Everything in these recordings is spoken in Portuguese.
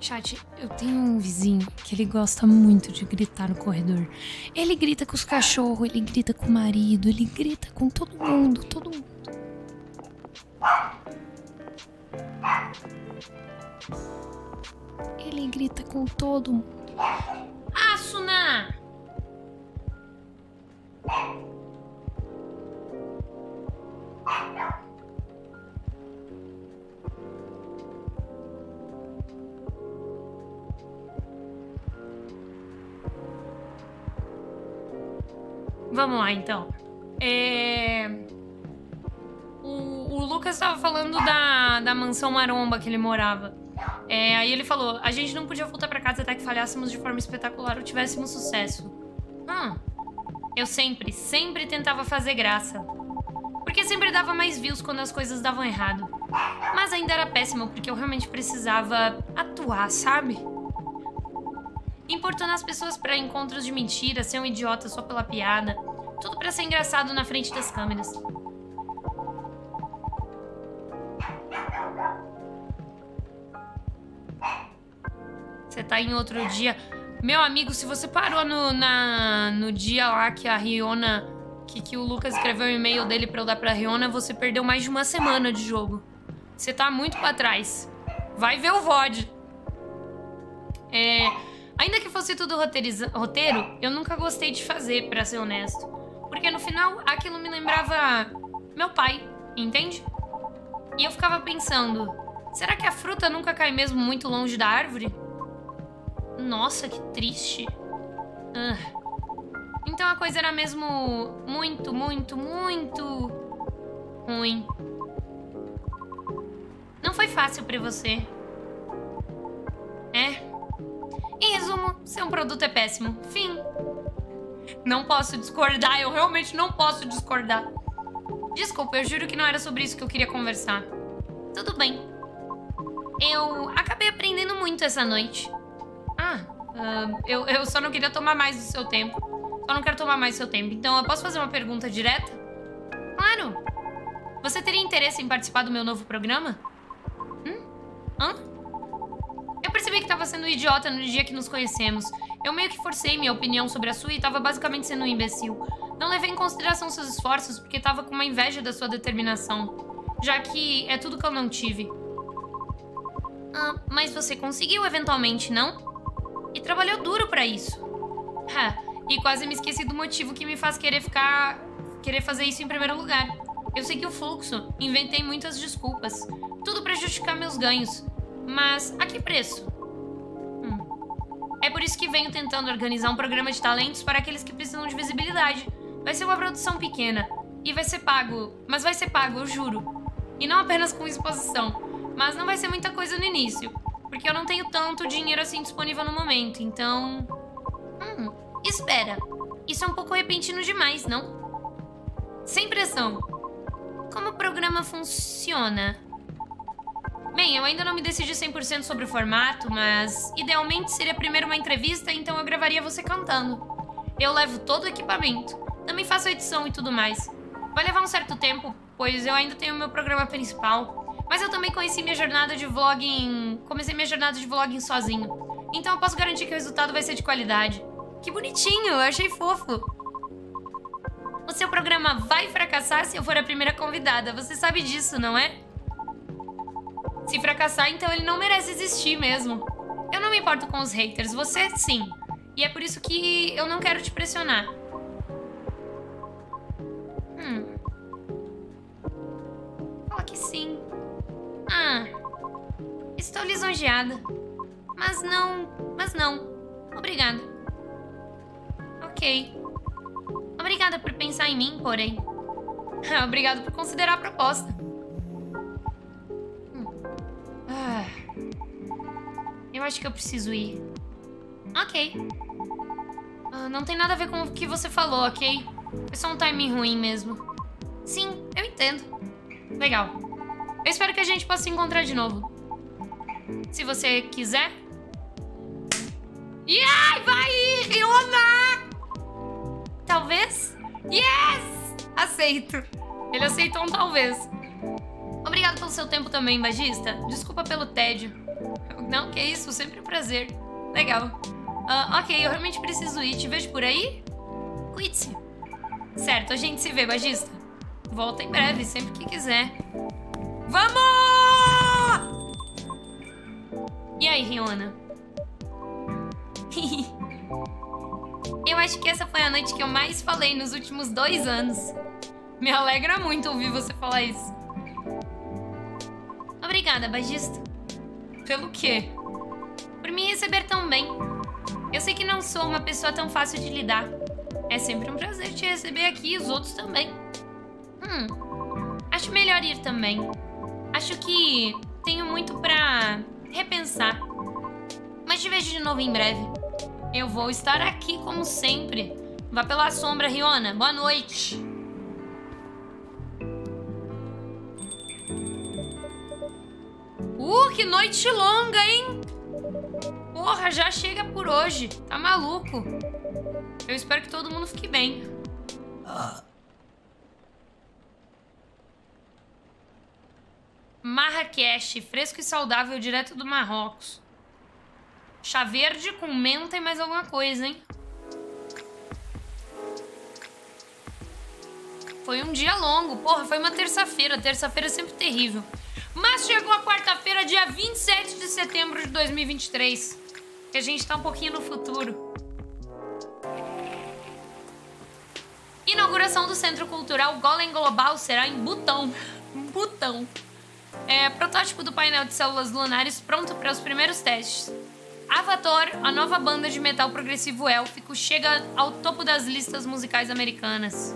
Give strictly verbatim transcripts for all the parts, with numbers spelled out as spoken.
Chat, eu tenho um vizinho que ele gosta muito de gritar no corredor. Ele grita com os cachorros, ele grita com o marido, ele grita com todo mundo, todo mundo. Ele grita com todo mundo. Ah, Suna! Vamos lá, então. É... O, o Lucas estava falando da, da mansão maromba que ele morava. É, aí ele falou, a gente não podia voltar pra casa até que falhássemos de forma espetacular ou tivéssemos sucesso. Hum, eu sempre, sempre tentava fazer graça. Porque sempre dava mais views quando as coisas davam errado. Mas ainda era péssimo, porque eu realmente precisava atuar, sabe? Importunar as pessoas pra encontros de mentira, ser um idiota só pela piada. Tudo pra ser engraçado na frente das câmeras. Você tá em outro dia. Meu amigo, se você parou no, na, no dia lá que a Riona... Que, que o Lucas escreveu o e-mail dele pra eu dar pra Riona, você perdeu mais de uma semana de jogo. Você tá muito pra trás. Vai ver o V O D. É... Ainda que fosse tudo roteiro, eu nunca gostei de fazer, pra ser honesto. Porque no final, aquilo me lembrava meu pai, entende? E eu ficava pensando, será que a fruta nunca cai mesmo muito longe da árvore? Nossa, que triste. Ah. Então a coisa era mesmo muito, muito, muito ruim. Não foi fácil pra você. É. Em resumo, seu produto é péssimo. Fim. Não posso discordar, eu realmente não posso discordar. Desculpa, eu juro que não era sobre isso que eu queria conversar. Tudo bem. Eu acabei aprendendo muito essa noite. Ah, uh, eu, eu só não queria tomar mais do seu tempo. Só não quero tomar mais do seu tempo. Então, eu posso fazer uma pergunta direta? Claro. Você teria interesse em participar do meu novo programa? Hum? Hã? Eu percebi que estava sendo idiota no dia que nos conhecemos. Eu meio que forcei minha opinião sobre a sua e estava basicamente sendo um imbecil. Não levei em consideração seus esforços porque estava com uma inveja da sua determinação. Já que é tudo que eu não tive. Ah, mas você conseguiu eventualmente, não? E trabalhou duro pra isso. Ha, e quase me esqueci do motivo que me faz querer ficar... Querer fazer isso em primeiro lugar. Eu segui o fluxo, inventei muitas desculpas. Tudo pra justificar meus ganhos. Mas a que preço? Hum. É por isso que venho tentando organizar um programa de talentos para aqueles que precisam de visibilidade. Vai ser uma produção pequena. E vai ser pago. Mas vai ser pago, eu juro. E não apenas com exposição. Mas não vai ser muita coisa no início. Porque eu não tenho tanto dinheiro assim disponível no momento. Então... Hum, espera. Isso é um pouco repentino demais, não? Sem pressão. Como o programa funciona? Bem, eu ainda não me decidi cem por cento sobre o formato, mas idealmente seria primeiro uma entrevista, então eu gravaria você cantando. Eu levo todo o equipamento. Também faço a edição e tudo mais. Vai levar um certo tempo, pois eu ainda tenho o meu programa principal. Mas eu também conheci minha jornada de vlogging... Comecei minha jornada de vlogging sozinho. Então eu posso garantir que o resultado vai ser de qualidade. Que bonitinho, eu achei fofo. O seu programa vai fracassar se eu for a primeira convidada. Você sabe disso, não é? Se fracassar, então ele não merece existir mesmo. Eu não me importo com os haters, você sim. E é por isso que eu não quero te pressionar. Hum. Fala que sim. Ah. Estou lisonjeada. Mas não... Mas não. Obrigada. Ok. Obrigada por pensar em mim, porém. Obrigado por considerar a proposta. Hum. Ah. Eu acho que eu preciso ir. Ok. Ah, não tem nada a ver com o que você falou, ok? Foi só um timing ruim mesmo. Sim, eu entendo. Legal. Eu espero que a gente possa se encontrar de novo. Se você quiser. E ai, vai ir, Riona! Talvez? Yes! Aceito. Ele aceitou um talvez. Obrigado pelo seu tempo também, Bagista. Desculpa pelo tédio. Não, que isso, sempre um prazer. Legal. Uh, ok, eu realmente preciso ir. Te vejo por aí? Cuide-se. Certo, a gente se vê, Bagista. Volta em breve, sempre que quiser. Vamos! E aí, Riona? Eu acho que essa foi a noite que eu mais falei nos últimos dois anos. Me alegra muito ouvir você falar isso. Obrigada, Bagista. Pelo quê? Por me receber tão bem. Eu sei que não sou uma pessoa tão fácil de lidar. É sempre um prazer te receber aqui e os outros também. Hum, acho melhor ir também. Acho que tenho muito pra repensar. Mas te vejo de novo em breve. Eu vou estar aqui como sempre. Vá pela sombra, Riona. Boa noite. Uh, que noite longa, hein? Porra, já chega por hoje. Tá maluco? Eu espero que todo mundo fique bem. Marrakech, fresco e saudável direto do Marrocos. Chá verde com menta e mais alguma coisa, hein? Foi um dia longo. Porra, foi uma terça-feira. Terça-feira é sempre terrível. Mas chegou a quarta-feira, dia vinte e sete de setembro de dois mil e vinte e três. Que a gente tá um pouquinho no futuro. Inauguração do Centro Cultural Golem Global será em Butão. Butão. É, protótipo do painel de células lunares pronto para os primeiros testes. Avatar, a nova banda de metal progressivo élfico, chega ao topo das listas musicais americanas.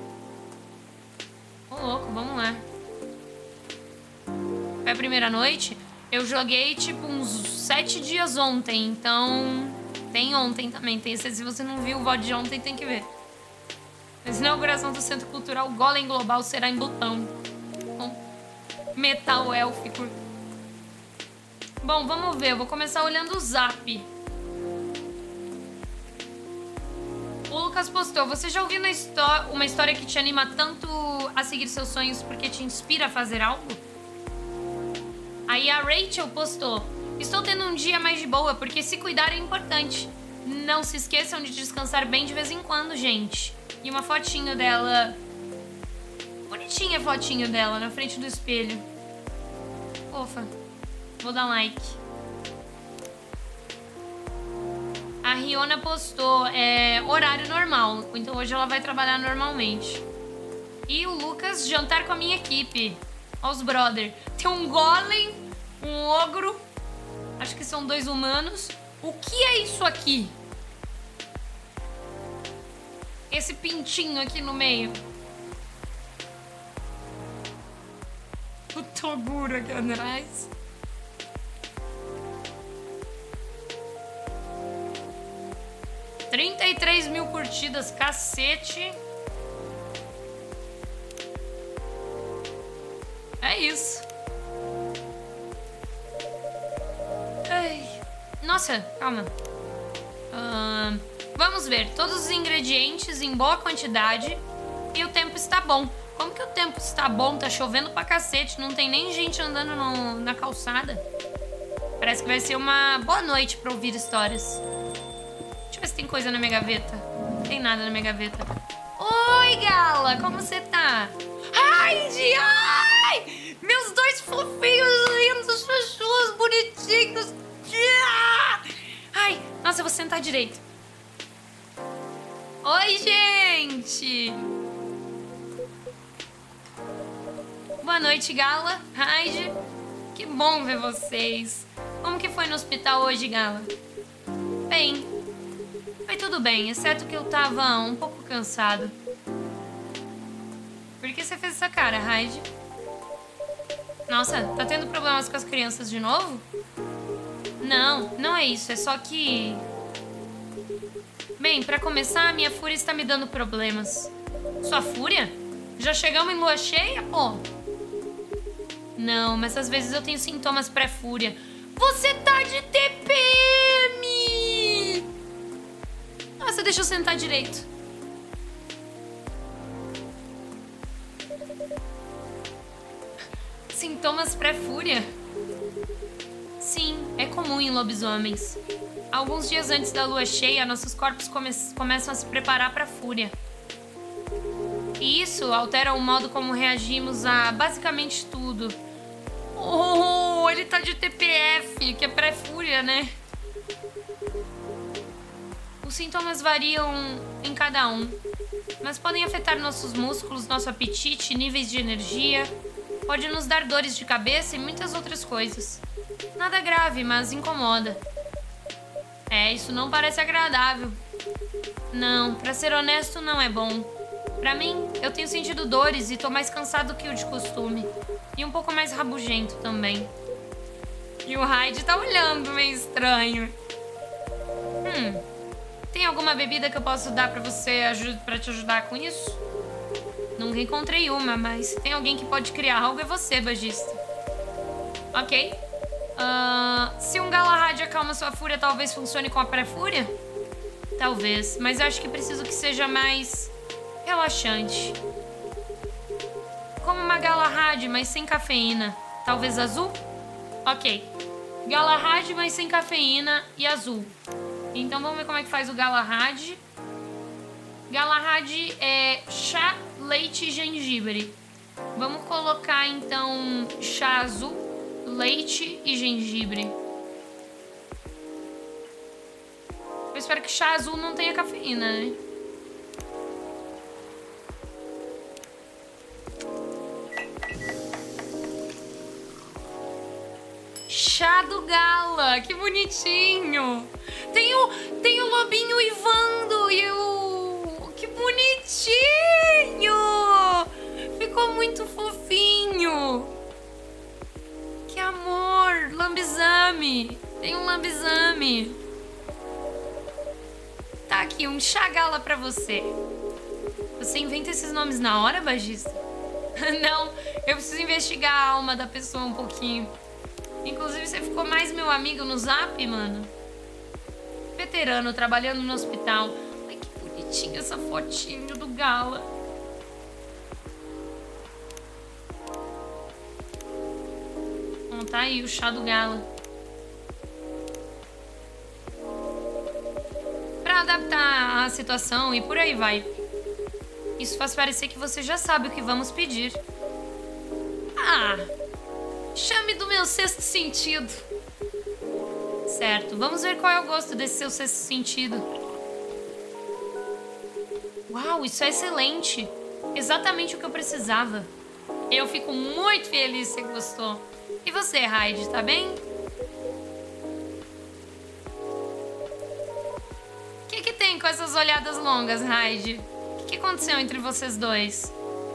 Ô, louco, vamos lá. Foi a primeira noite. Eu joguei, tipo, uns sete dias ontem, então... Tem ontem também. Tem, se você não viu o V O D de ontem, tem que ver. A inauguração do Centro Cultural Golem Global será em Butão. Metal élfico. Bom, vamos ver. Eu vou começar olhando o zap. O Lucas postou. Você já ouviu uma história que te anima tanto a seguir seus sonhos porque te inspira a fazer algo? Aí a Rachel postou. Estou tendo um dia mais de boa porque se cuidar é importante. Não se esqueçam de descansar bem de vez em quando, gente. E uma fotinho dela... Bonitinha a fotinho dela na frente do espelho. Fofa. Vou dar um like. A Riona postou é, horário normal. Então hoje ela vai trabalhar normalmente. E o Lucas, jantar com a minha equipe. Aos brother. Tem um golem, um ogro. Acho que são dois humanos. O que é isso aqui? Esse pintinho aqui no meio. O Toguro aqui atrás. trinta e três mil curtidas, cacete. É isso. Ai. Nossa, calma. Uh, vamos ver. Todos os ingredientes em boa quantidade. E o tempo está bom. Como que o tempo está bom? Tá chovendo pra cacete. Não tem nem gente andando no, na calçada. Parece que vai ser uma boa noite pra ouvir histórias. Deixa eu ver se tem coisa na minha gaveta. Não tem nada na minha gaveta. Oi, Gala! Como você tá? Ai, de... Ai! Meus dois fofinhos, lindos, chuchus, bonitinhos. Ai, nossa, eu vou sentar direito. Oi, gente! Boa noite, Gala. Raide. Que bom ver vocês. Como que foi no hospital hoje, Gala? Bem, foi tudo bem, exceto que eu tava um pouco cansado. Por que você fez essa cara, Raide? Nossa, tá tendo problemas com as crianças de novo? Não, não é isso, é só que... Bem, pra começar, minha fúria está me dando problemas. Sua fúria? Já chegamos em lua cheia, pô? Não, mas às vezes eu tenho sintomas pré-fúria. Você tá de T P M! Nossa, deixa eu sentar direito. Sintomas pré-fúria? Sim. é comum em lobisomens. Alguns dias antes da lua cheia, nossos corpos come começam a se preparar para a fúria. E isso altera o modo como reagimos a basicamente tudo. Oh, ele tá de T P F, que é pré-fúria, né? Os sintomas variam em cada um, mas podem afetar nossos músculos, nosso apetite, níveis de energia, pode nos dar dores de cabeça e muitas outras coisas. Nada grave, mas incomoda. É, isso não parece agradável. Não, pra ser honesto, não é bom. Pra mim, eu tenho sentido dores e tô mais cansado que o de costume. E um pouco mais rabugento também. E o Hyde tá olhando meio estranho. Hum, tem alguma bebida que eu possa dar pra você pra te ajudar com isso? Nunca encontrei uma, mas se tem alguém que pode criar algo é você, Bagista. Ok. Uh, se um Galahad acalma sua fúria, talvez funcione com a pré-fúria? Talvez, mas acho que preciso que seja mais relaxante. Como uma Galahad, mas sem cafeína. Talvez azul? Ok. Galahad, mas sem cafeína e azul. Então vamos ver como é que faz o Galahad. Galahad é chá, leite e gengibre. Vamos colocar então chá azul, leite e gengibre. Eu espero que chá azul não tenha cafeína, né? Chá do Gala, que bonitinho. Tem o, tem o lobinho uivando e o... Que bonitinho. Ficou muito fofinho. Que amor. Lambizame. Tem um lambizame. Tá aqui, um chá Gala pra você. Você inventa esses nomes na hora, Bagista? Não, eu preciso investigar a alma da pessoa um pouquinho. Inclusive, você ficou mais meu amigo no Zap, mano. Veterano, trabalhando no hospital. Ai, que bonitinha essa fotinho do Gala. Bom, tá aí o chá do Gala. Pra adaptar a situação e por aí vai. Isso faz parecer que você já sabe o que vamos pedir. Ah... Chame do meu sexto sentido. Certo, vamos ver qual é o gosto desse seu sexto sentido. Uau, isso é excelente. Exatamente o que eu precisava. Eu fico muito feliz se você gostou. E você, Hyde, tá bem? O que que tem com essas olhadas longas, Hyde? O que que aconteceu entre vocês dois?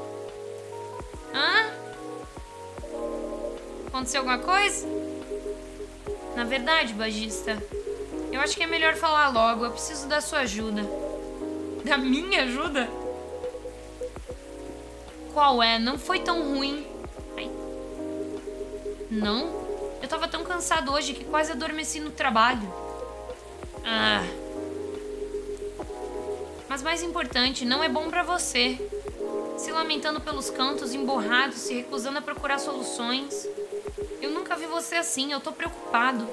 Hã? Aconteceu alguma coisa? Na verdade, Bagista, eu acho que é melhor falar logo. Eu preciso da sua ajuda. Da minha ajuda? Qual é? Não foi tão ruim. Ai. Não? Eu tava tão cansado hoje que quase adormeci no trabalho. Ah. Mas mais importante, não é bom pra você. Se lamentando pelos cantos, emborrado, se recusando a procurar soluções. Eu nunca vi você assim, eu tô preocupado.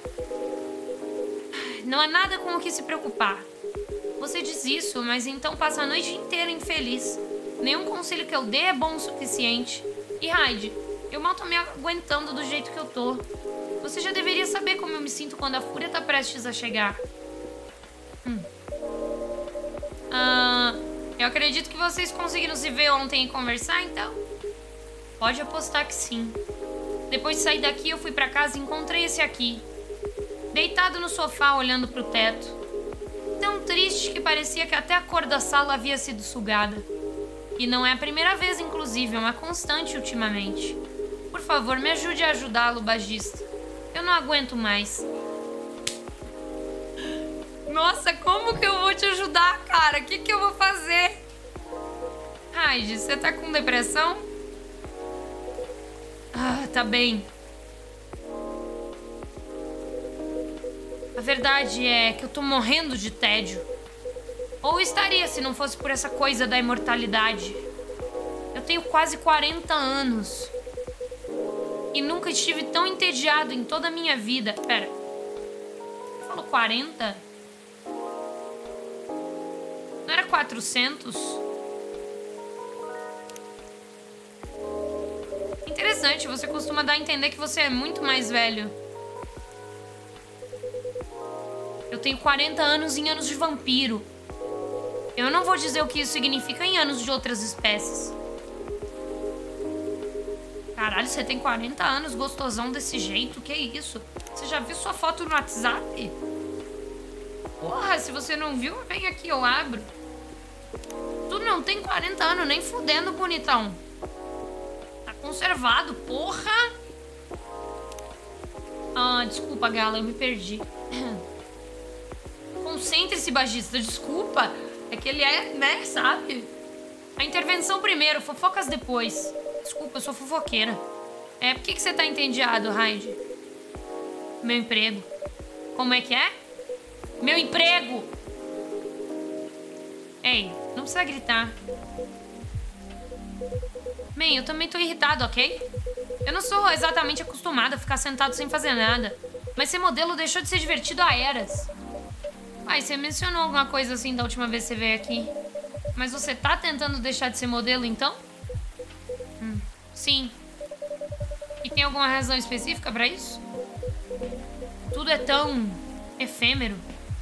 Não há nada com o que se preocupar. Você diz isso, mas então passa a noite inteira infeliz. Nenhum conselho que eu dê é bom o suficiente. E Hyde, eu mal tô me aguentando do jeito que eu tô. Você já deveria saber como eu me sinto quando a fúria tá prestes a chegar. Hum. Ah, eu acredito que vocês conseguiram se ver ontem e conversar, então? Pode apostar que sim. Depois de sair daqui, eu fui pra casa e encontrei esse aqui. Deitado no sofá, olhando pro teto. Tão triste que parecia que até a cor da sala havia sido sugada. E não é a primeira vez, inclusive, é uma constante ultimamente. Por favor, me ajude a ajudá-lo, Bagista. Eu não aguento mais. Nossa, como que eu vou te ajudar, cara? O que que eu vou fazer? Hyde, você tá com depressão? Ah, tá bem. A verdade é que eu tô morrendo de tédio. Ou estaria se não fosse por essa coisa da imortalidade. Eu tenho quase quarenta anos. E nunca estive tão entediado em toda a minha vida. Pera. Você falou quarenta? Não era quatrocentos? Interessante, você costuma dar a entender que você é muito mais velho. Eu tenho quarenta anos em anos de vampiro. Eu não vou dizer o que isso significa em anos de outras espécies. Caralho, você tem quarenta anos, gostosão desse jeito? Que isso? Você já viu sua foto no WhatsApp? Porra, se você não viu, vem aqui, eu abro. Tu não tem quarenta anos, nem fudendo, bonitão. Tá conservado, porra. Ah, desculpa, Gala, eu me perdi. Concentre-se, bagista, desculpa. É que ele é, né, sabe? A intervenção primeiro, fofocas depois. Desculpa, eu sou fofoqueira. É, por que, que você tá entediado, Raid? Meu emprego. Como é que é? Meu emprego! Ei, não precisa gritar. Bem, eu também tô irritado, ok? Eu não sou exatamente acostumada a ficar sentado sem fazer nada. Mas ser modelo deixou de ser divertido há eras. Pai, você mencionou alguma coisa assim da última vez que você veio aqui. Mas você tá tentando deixar de ser modelo, então? Hum, sim. E tem alguma razão específica pra isso? Tudo é tão efêmero.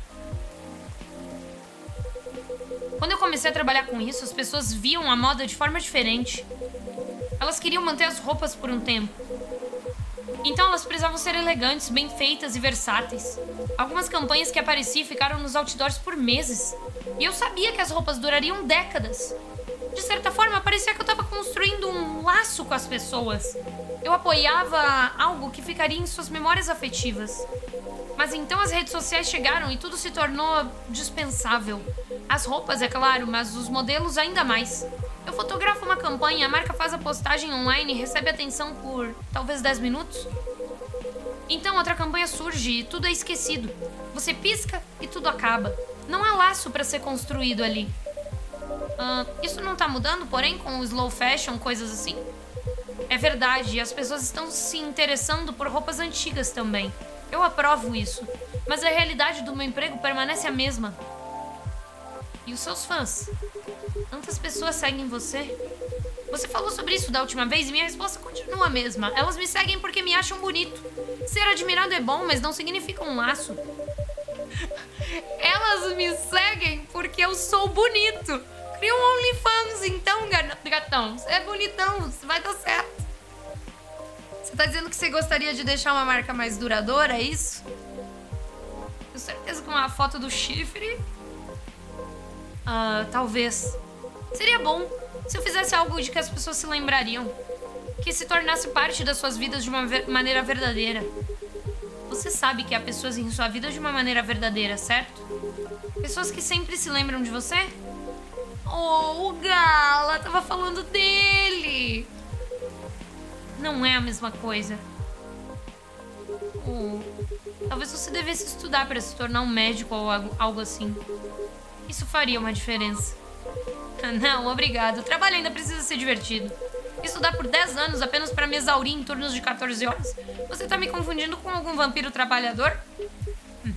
Quando eu comecei a trabalhar com isso, as pessoas viam a moda de forma diferente. Elas queriam manter as roupas por um tempo. Então elas precisavam ser elegantes, bem feitas e versáteis. Algumas campanhas que apareci ficaram nos outdoors por meses. E eu sabia que as roupas durariam décadas. De certa forma, parecia que eu estava construindo um laço com as pessoas. Eu apoiava algo que ficaria em suas memórias afetivas. Mas então as redes sociais chegaram e tudo se tornou dispensável. As roupas, é claro, mas os modelos ainda mais. Eu fotografo uma campanha, a marca faz a postagem online e recebe atenção por talvez dez minutos. Então outra campanha surge e tudo é esquecido. Você pisca e tudo acaba. Não há laço para ser construído ali. Uh, isso não tá mudando, porém, com o slow fashion, coisas assim? É verdade, as pessoas estão se interessando por roupas antigas também. Eu aprovo isso. Mas a realidade do meu emprego permanece a mesma. E os seus fãs? Quantas pessoas seguem você? Você falou sobre isso da última vez e minha resposta continua a mesma. Elas me seguem porque me acham bonito. Ser admirado é bom, mas não significa um laço. Elas me seguem porque eu sou bonito. Cria um OnlyFans então, gatão. Você é bonitão, você vai dar certo. Você tá dizendo que você gostaria de deixar uma marca mais duradoura, é isso? Tenho certeza que uma foto do chifre... Uh, talvez. Seria bom se eu fizesse algo de que as pessoas se lembrariam. Que se tornasse parte das suas vidas de uma ver- maneira verdadeira. Você sabe que há pessoas em sua vida de uma maneira verdadeira, certo? Pessoas que sempre se lembram de você? Oh, o Gala tava falando dele. Não é a mesma coisa. Oh, talvez você devesse estudar para se tornar um médico ou algo, algo assim. Isso faria uma diferença. Não, obrigado. O trabalho ainda precisa ser divertido. Estudar por dez anos apenas para me exaurir em turnos de quatorze horas? Você tá me confundindo com algum vampiro trabalhador? Hum.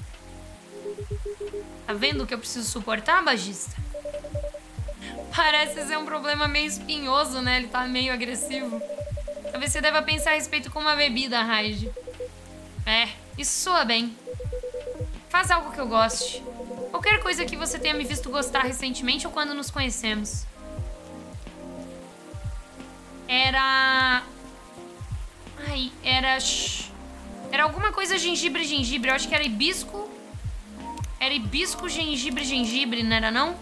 Tá vendo o que eu preciso suportar, bagista? Parece ser um problema meio espinhoso, né? Ele tá meio agressivo. Talvez você deva pensar a respeito com uma bebida, Raid. É, isso soa bem. Faz algo que eu goste. Qualquer coisa que você tenha me visto gostar recentemente ou quando nos conhecemos. Era... Ai, era... Era alguma coisa gengibre, gengibre. Eu acho que era hibisco. Era hibisco, gengibre, gengibre, não era não?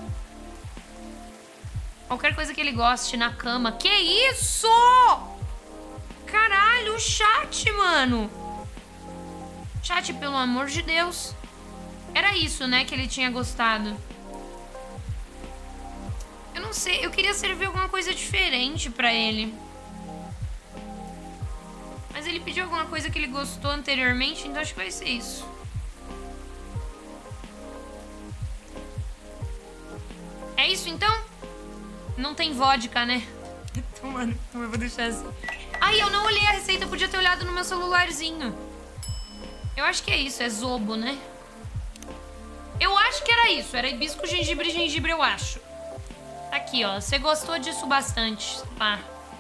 Qualquer coisa que ele goste na cama. Que isso? Caralho, o chat, mano. Chat, pelo amor de Deus. Era isso, né, que ele tinha gostado. Eu não sei, eu queria servir alguma coisa diferente pra ele. Mas ele pediu alguma coisa que ele gostou anteriormente, então acho que vai ser isso. É isso, então? Não tem vodka, né? Então, mano, então eu vou deixar assim. Ai, eu não olhei a receita, eu podia ter olhado no meu celularzinho. Eu acho que é isso, é zobo, né? Eu acho que era isso, era hibisco, gengibre e gengibre, eu acho. Tá aqui, ó, você gostou disso bastante, pá.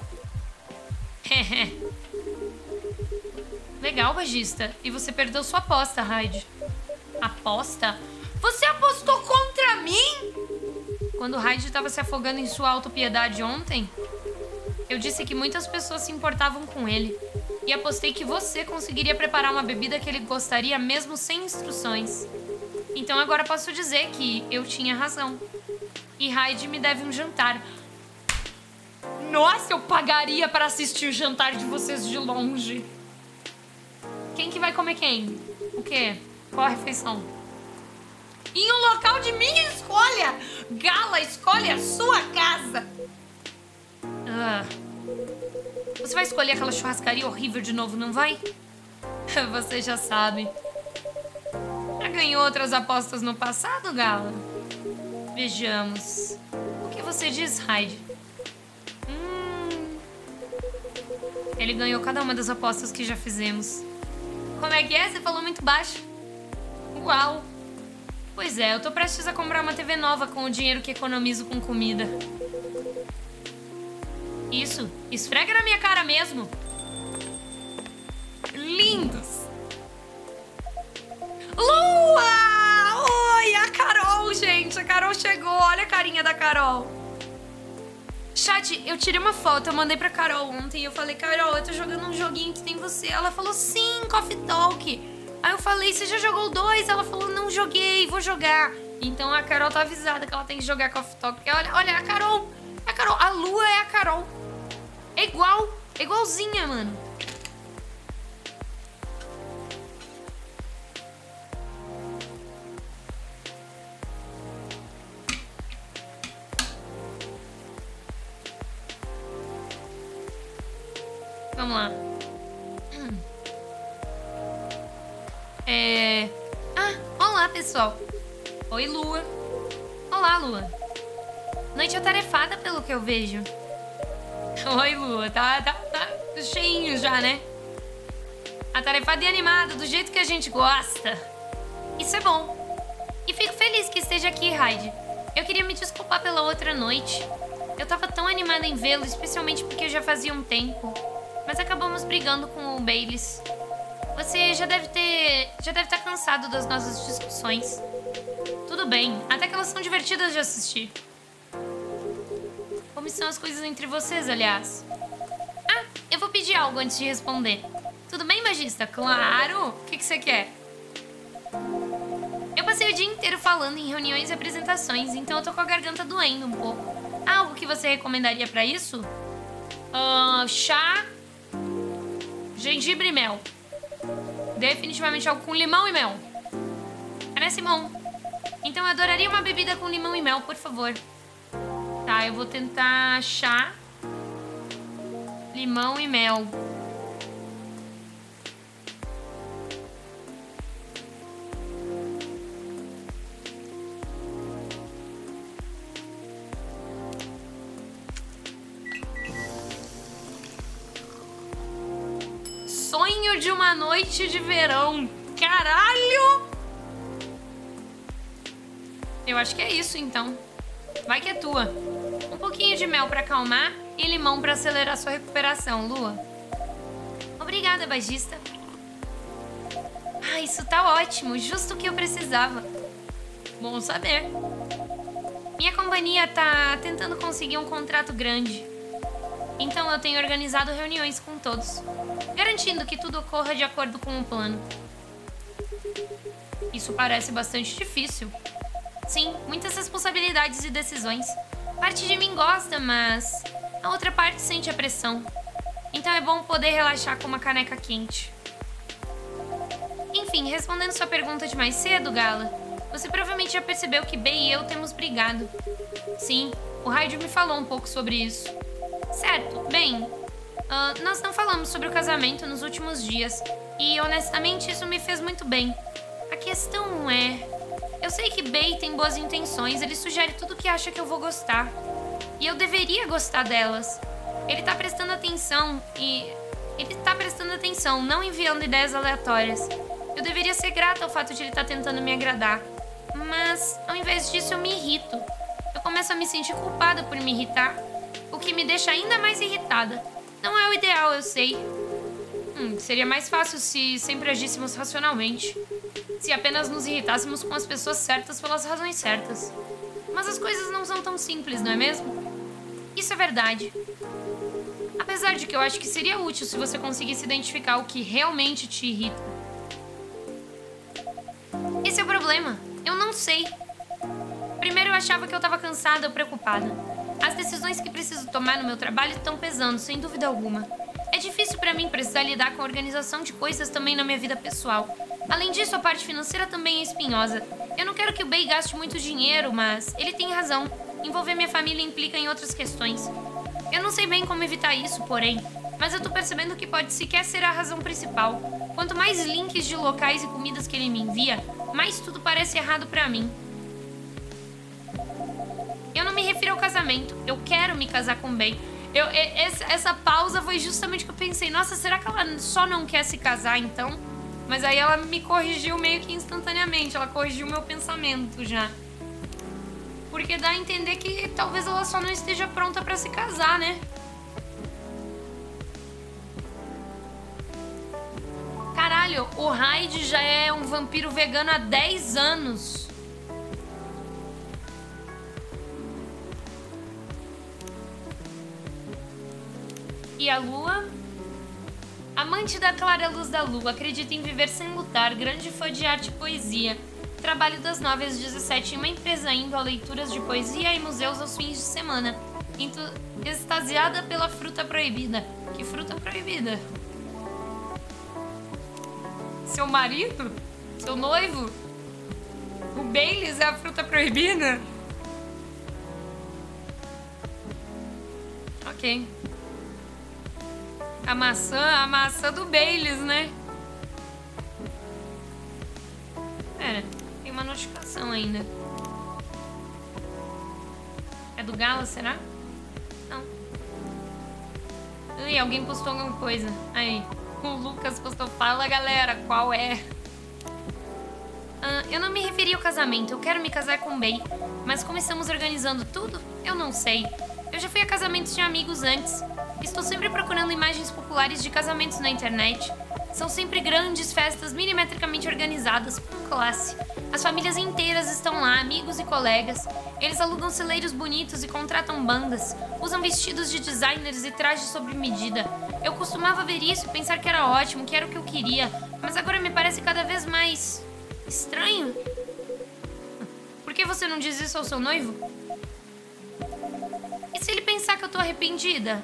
Legal, Bagista. E você perdeu sua aposta, Hyde. Aposta? Você apostou contra mim? Quando Hyde estava se afogando em sua autopiedade ontem, eu disse que muitas pessoas se importavam com ele. E apostei que você conseguiria preparar uma bebida que ele gostaria mesmo sem instruções. Então agora posso dizer que eu tinha razão. E Hyde me deve um jantar. Nossa, eu pagaria para assistir o jantar de vocês de longe. Quem que vai comer quem? O quê? Qual a refeição? Em um local de minha escolha! Gala, escolhe a sua casa! Ah. Você vai escolher aquela churrascaria horrível de novo, não vai? Você já sabe. Já ganhou outras apostas no passado, Gala? Vejamos. O que você diz, Hyde? Hum... Ele ganhou cada uma das apostas que já fizemos. Como é que é? Você falou muito baixo. Uau. Pois é, eu tô prestes a comprar uma T V nova com o dinheiro que economizo com comida. Isso, esfrega na minha cara mesmo. Lindos. Lua! Oi, a Carol, gente. A Carol chegou. Olha a carinha da Carol. Chat, eu tirei uma foto, eu mandei pra Carol ontem. Eu falei, Carol, eu tô jogando um joguinho que tem você. Ela falou, sim, Coffee Talk. Aí eu falei, você já jogou dois? Ela falou, não joguei, vou jogar. Então a Carol tá avisada que ela tem que jogar Coffee Talk. Olha, olha, a Carol, a Carol, a Lua é a Carol. É igual, é igualzinha, mano. Vamos lá. Hum. É... Ah, olá, pessoal. Oi, Lua. Olá, Lua. Noite atarefada, pelo que eu vejo. Oi, Lua. Tá, tá, tá cheinho já, né? Atarefada e animada, do jeito que a gente gosta. Isso é bom. E fico feliz que esteja aqui, Hyde. Eu queria me desculpar pela outra noite. Eu tava tão animada em vê-lo, especialmente porque já fazia um tempo. Mas acabamos brigando com o Baileys. Você já deve ter... Já deve estar cansado das nossas discussões. Tudo bem, até que elas são divertidas de assistir. Como estão as coisas entre vocês, aliás? Ah, eu vou pedir algo antes de responder. Tudo bem, Magista? Claro! O que, que você quer? Eu passei o dia inteiro falando em reuniões e apresentações, então eu tô com a garganta doendo um pouco. Há algo que você recomendaria pra isso? Uh, chá... Gengibre e mel. Definitivamente algo com limão e mel. Parece bom. Então eu adoraria uma bebida com limão e mel, por favor. Tá, eu vou tentar chá, limão e mel. Sonho de uma noite de verão. Caralho! Eu acho que é isso, então. Vai que é tua. Um pouquinho de mel pra acalmar e limão pra acelerar sua recuperação, Lua. Obrigada, Bagista. Ah, isso tá ótimo. Justo o que eu precisava. Bom saber. Minha companhia tá tentando conseguir um contrato grande. Então eu tenho organizado reuniões com todos, garantindo que tudo ocorra de acordo com o plano. Isso parece bastante difícil. Sim, muitas responsabilidades e decisões. Parte de mim gosta, mas a outra parte sente a pressão. Então é bom poder relaxar com uma caneca quente. Enfim, respondendo sua pergunta de mais cedo, Gala, você provavelmente já percebeu que Bey e eu temos brigado. Sim, o Hyde me falou um pouco sobre isso. Certo, bem, uh, nós não falamos sobre o casamento nos últimos dias e, honestamente, isso me fez muito bem. A questão é... Eu sei que Bey tem boas intenções, ele sugere tudo que acha que eu vou gostar. E eu deveria gostar delas. Ele tá prestando atenção e... Ele tá prestando atenção, não enviando ideias aleatórias. Eu deveria ser grata ao fato de ele estar tentando me agradar. Mas, ao invés disso, eu me irrito. Eu começo a me sentir culpada por me irritar, o que me deixa ainda mais irritada. Não é o ideal, eu sei. Hum, seria mais fácil se sempre agíssemos racionalmente. Se apenas nos irritássemos com as pessoas certas pelas razões certas. Mas as coisas não são tão simples, não é mesmo? Isso é verdade. Apesar de que eu acho que seria útil se você conseguisse identificar o que realmente te irrita. Esse é o problema. Eu não sei. Primeiro eu achava que eu estava cansada ou preocupada. As decisões que preciso tomar no meu trabalho estão pesando, sem dúvida alguma. É difícil para mim precisar lidar com a organização de coisas também na minha vida pessoal. Além disso, a parte financeira também é espinhosa. Eu não quero que o Bay gaste muito dinheiro, mas ele tem razão. Envolver minha família implica em outras questões. Eu não sei bem como evitar isso, porém, mas eu tô percebendo que pode sequer ser a razão principal. Quanto mais links de locais e comidas que ele me envia, mais tudo parece errado pra mim. Eu não me refiro ao casamento. Eu quero me casar com o Bay. Eu, essa, essa pausa foi justamente que eu pensei, nossa, será que ela só não quer se casar, então? Mas aí ela me corrigiu meio que instantaneamente. Ela corrigiu meu pensamento já. Porque dá a entender que talvez ela só não esteja pronta pra se casar, né? Caralho, o Hyde já é um vampiro vegano há dez anos. E a Lua? Amante da clara luz da lua, acredita em viver sem lutar, grande fã de arte e poesia. Trabalho das nove às dezessete em uma empresa indo a leituras de poesia e museus aos fins de semana. Into... Extasiada pela fruta proibida. Que fruta proibida? Seu marido? Seu noivo? O Baileys é a fruta proibida? Ok. A maçã, a maçã do Baileys, né? Pera, tem uma notificação ainda. É do Gala, será? Não. Ui, alguém postou alguma coisa. Aí, o Lucas postou, fala galera, qual é? Ah, eu não me referi ao casamento, eu quero me casar com o Bay. Mas como estamos organizando tudo, eu não sei. Eu já fui a casamentos de amigos antes. Estou sempre procurando imagens populares de casamentos na internet. São sempre grandes festas milimetricamente organizadas, com classe. As famílias inteiras estão lá, amigos e colegas. Eles alugam celeiros bonitos e contratam bandas. Usam vestidos de designers e trajes sob medida. Eu costumava ver isso e pensar que era ótimo, que era o que eu queria. Mas agora me parece cada vez mais... estranho. Por que você não diz isso ao seu noivo? E se ele pensar que eu tô arrependida?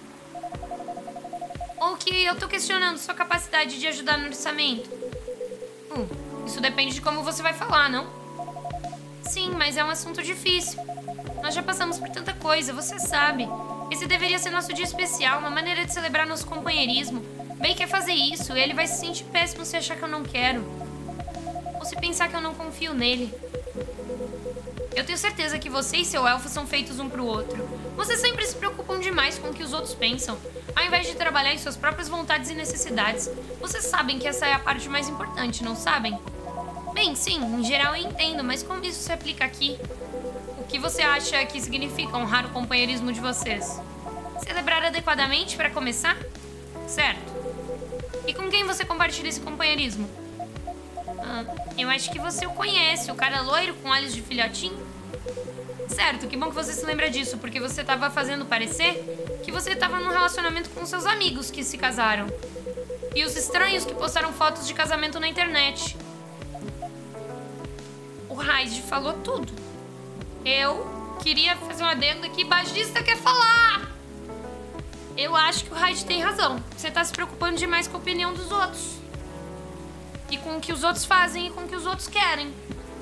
Ou que eu tô questionando sua capacidade de ajudar no orçamento? Hum, isso depende de como você vai falar, não? Sim, mas é um assunto difícil. Nós já passamos por tanta coisa, você sabe. Esse deveria ser nosso dia especial, uma maneira de celebrar nosso companheirismo. Bem quer fazer isso, ele vai se sentir péssimo se achar que eu não quero. Ou se pensar que eu não confio nele. Eu tenho certeza que você e seu elfo são feitos um pro outro. Vocês sempre se preocupam demais com o que os outros pensam, ao invés de trabalhar em suas próprias vontades e necessidades. Vocês sabem que essa é a parte mais importante, não sabem? Bem, sim, em geral eu entendo, mas como isso se aplica aqui? O que você acha que significa honrar o companheirismo de vocês? Celebrar adequadamente, para começar? Certo. E com quem você compartilha esse companheirismo? Ah, eu acho que você o conhece, o cara loiro com olhos de filhotinho. Certo, que bom que você se lembra disso, porque você estava fazendo parecer que você estava num relacionamento com seus amigos que se casaram. E os estranhos que postaram fotos de casamento na internet. O Hyde falou tudo. Eu queria fazer um adendo aqui, Bagista quer falar! Eu acho que o Hyde tem razão. Você está se preocupando demais com a opinião dos outros. E com o que os outros fazem e com o que os outros querem.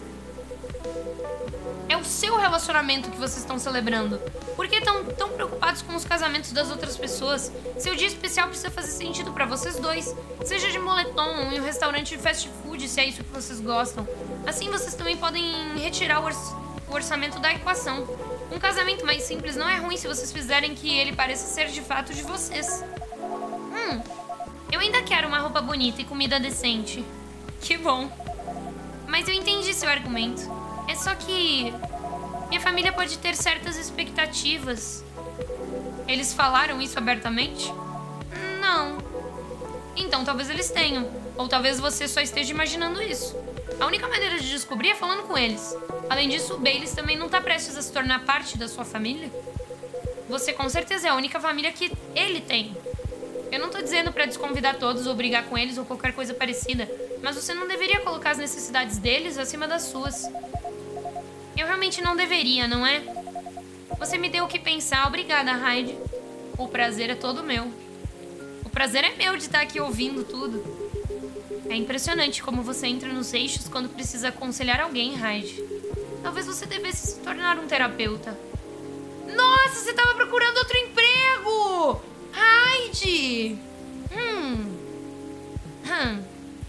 É o seu relacionamento que vocês estão celebrando. Por que estão tão preocupados com os casamentos das outras pessoas? Seu dia especial precisa fazer sentido pra vocês dois. Seja de moletom ou em um restaurante de fast food, se é isso que vocês gostam. Assim vocês também podem retirar o, orç o orçamento da equação. Um casamento mais simples não é ruim se vocês fizerem que ele pareça ser de fato de vocês. Hum, eu ainda quero uma roupa bonita e comida decente. Que bom. Mas eu entendi seu argumento. É só que minha família pode ter certas expectativas. Eles falaram isso abertamente? Não. Então talvez eles tenham. Ou talvez você só esteja imaginando isso. A única maneira de descobrir é falando com eles. Além disso, o Baileys também não tá prestes a se tornar parte da sua família. Você com certeza é a única família que ele tem. Eu não tô dizendo pra desconvidar todos ou brigar com eles ou qualquer coisa parecida, mas você não deveria colocar as necessidades deles acima das suas. Eu realmente não deveria, não é? Você me deu o que pensar. Obrigada, Hyde. O prazer é todo meu. O prazer é meu de estar aqui ouvindo tudo. É impressionante como você entra nos eixos quando precisa aconselhar alguém, Hyde. Talvez você devesse se tornar um terapeuta. Nossa, você estava procurando outro emprego! Hyde! Hum. Hum.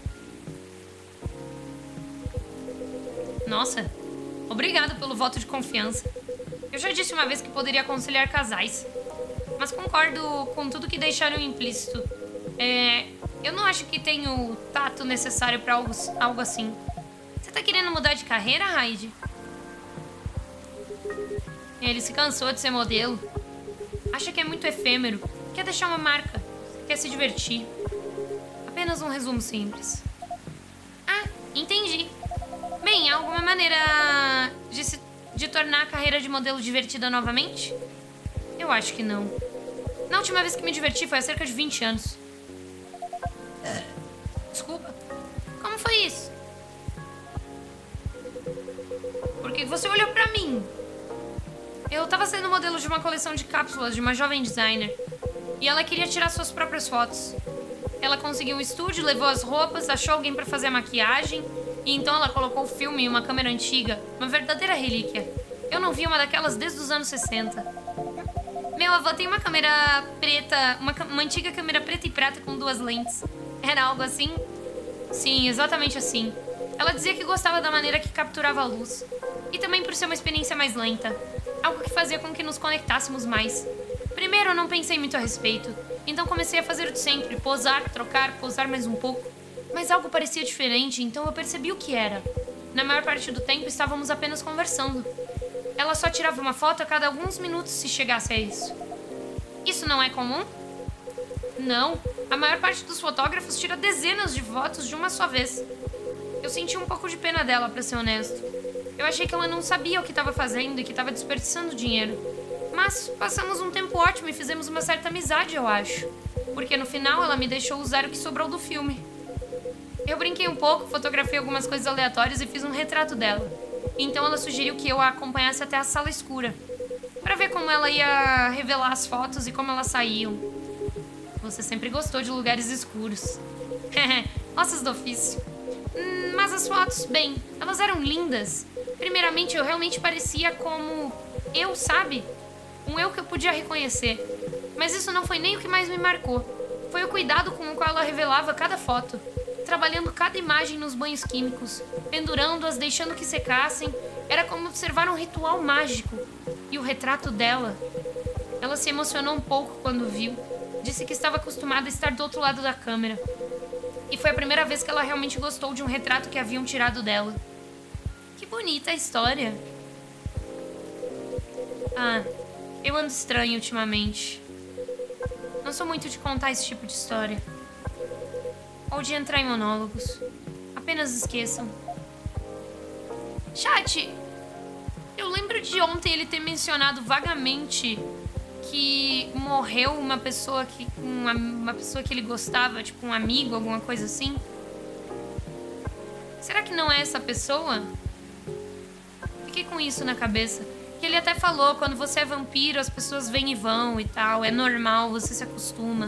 Nossa, obrigado pelo voto de confiança. Eu já disse uma vez que poderia aconselhar casais. Mas concordo com tudo que deixaram implícito. É... Eu não acho que tenho o tato necessário pra algo, algo assim. Você tá querendo mudar de carreira, Hyde? Ele se cansou de ser modelo. Acha que é muito efêmero. Quer deixar uma marca. Quer se divertir. Apenas um resumo simples. Ah, entendi. Bem, há alguma maneira de, se, de tornar a carreira de modelo divertida novamente? Eu acho que não. Na última vez que me diverti foi há cerca de vinte anos. Desculpa. Como foi isso? Por que você olhou pra mim? Eu tava sendo modelo de uma coleção de cápsulas de uma jovem designer. E ela queria tirar suas próprias fotos. Ela conseguiu um estúdio, levou as roupas, achou alguém pra fazer a maquiagem. E então ela colocou o filme em uma câmera antiga. Uma verdadeira relíquia. Eu não vi uma daquelas desde os anos sessenta. Meu avô tem uma câmera preta, uma, uma antiga câmera preta e prata com duas lentes. Era algo assim? Sim, exatamente assim. Ela dizia que gostava da maneira que capturava a luz. E também por ser uma experiência mais lenta. Algo que fazia com que nos conectássemos mais. Primeiro eu não pensei muito a respeito. Então comecei a fazer o de sempre. Posar, trocar, posar mais um pouco. Mas algo parecia diferente, então eu percebi o que era. Na maior parte do tempo estávamos apenas conversando. Ela só tirava uma foto a cada alguns minutos se chegasse a isso. Isso não é comum? Não. A maior parte dos fotógrafos tira dezenas de fotos de uma só vez. Eu senti um pouco de pena dela, pra ser honesto. Eu achei que ela não sabia o que estava fazendo e que estava desperdiçando dinheiro. Mas passamos um tempo ótimo e fizemos uma certa amizade, eu acho. Porque no final ela me deixou usar o que sobrou do filme. Eu brinquei um pouco, fotografei algumas coisas aleatórias e fiz um retrato dela. Então ela sugeriu que eu a acompanhasse até a sala escura. Pra ver como ela ia revelar as fotos e como elas saíam. Você sempre gostou de lugares escuros. Ossos do ofício. Hum, mas as fotos, bem, elas eram lindas. Primeiramente, eu realmente parecia como eu, sabe? Um eu que eu podia reconhecer. Mas isso não foi nem o que mais me marcou. Foi o cuidado com o qual ela revelava cada foto. Trabalhando cada imagem nos banhos químicos. Pendurando-as, deixando que secassem. Era como observar um ritual mágico. E o retrato dela. Ela se emocionou um pouco quando viu. Disse que estava acostumada a estar do outro lado da câmera. E foi a primeira vez que ela realmente gostou de um retrato que haviam tirado dela. Que bonita a história. Ah, eu ando estranho ultimamente. Não sou muito de contar esse tipo de história. Ou de entrar em monólogos. Apenas esqueçam. Chat, eu lembro de ontem ele ter mencionado vagamente que morreu uma pessoa que uma, uma pessoa que ele gostava, tipo um amigo, alguma coisa assim. Será que não é essa pessoa? Fiquei com isso na cabeça. Que ele até falou, quando você é vampiro, as pessoas vêm e vão e tal, é normal, você se acostuma.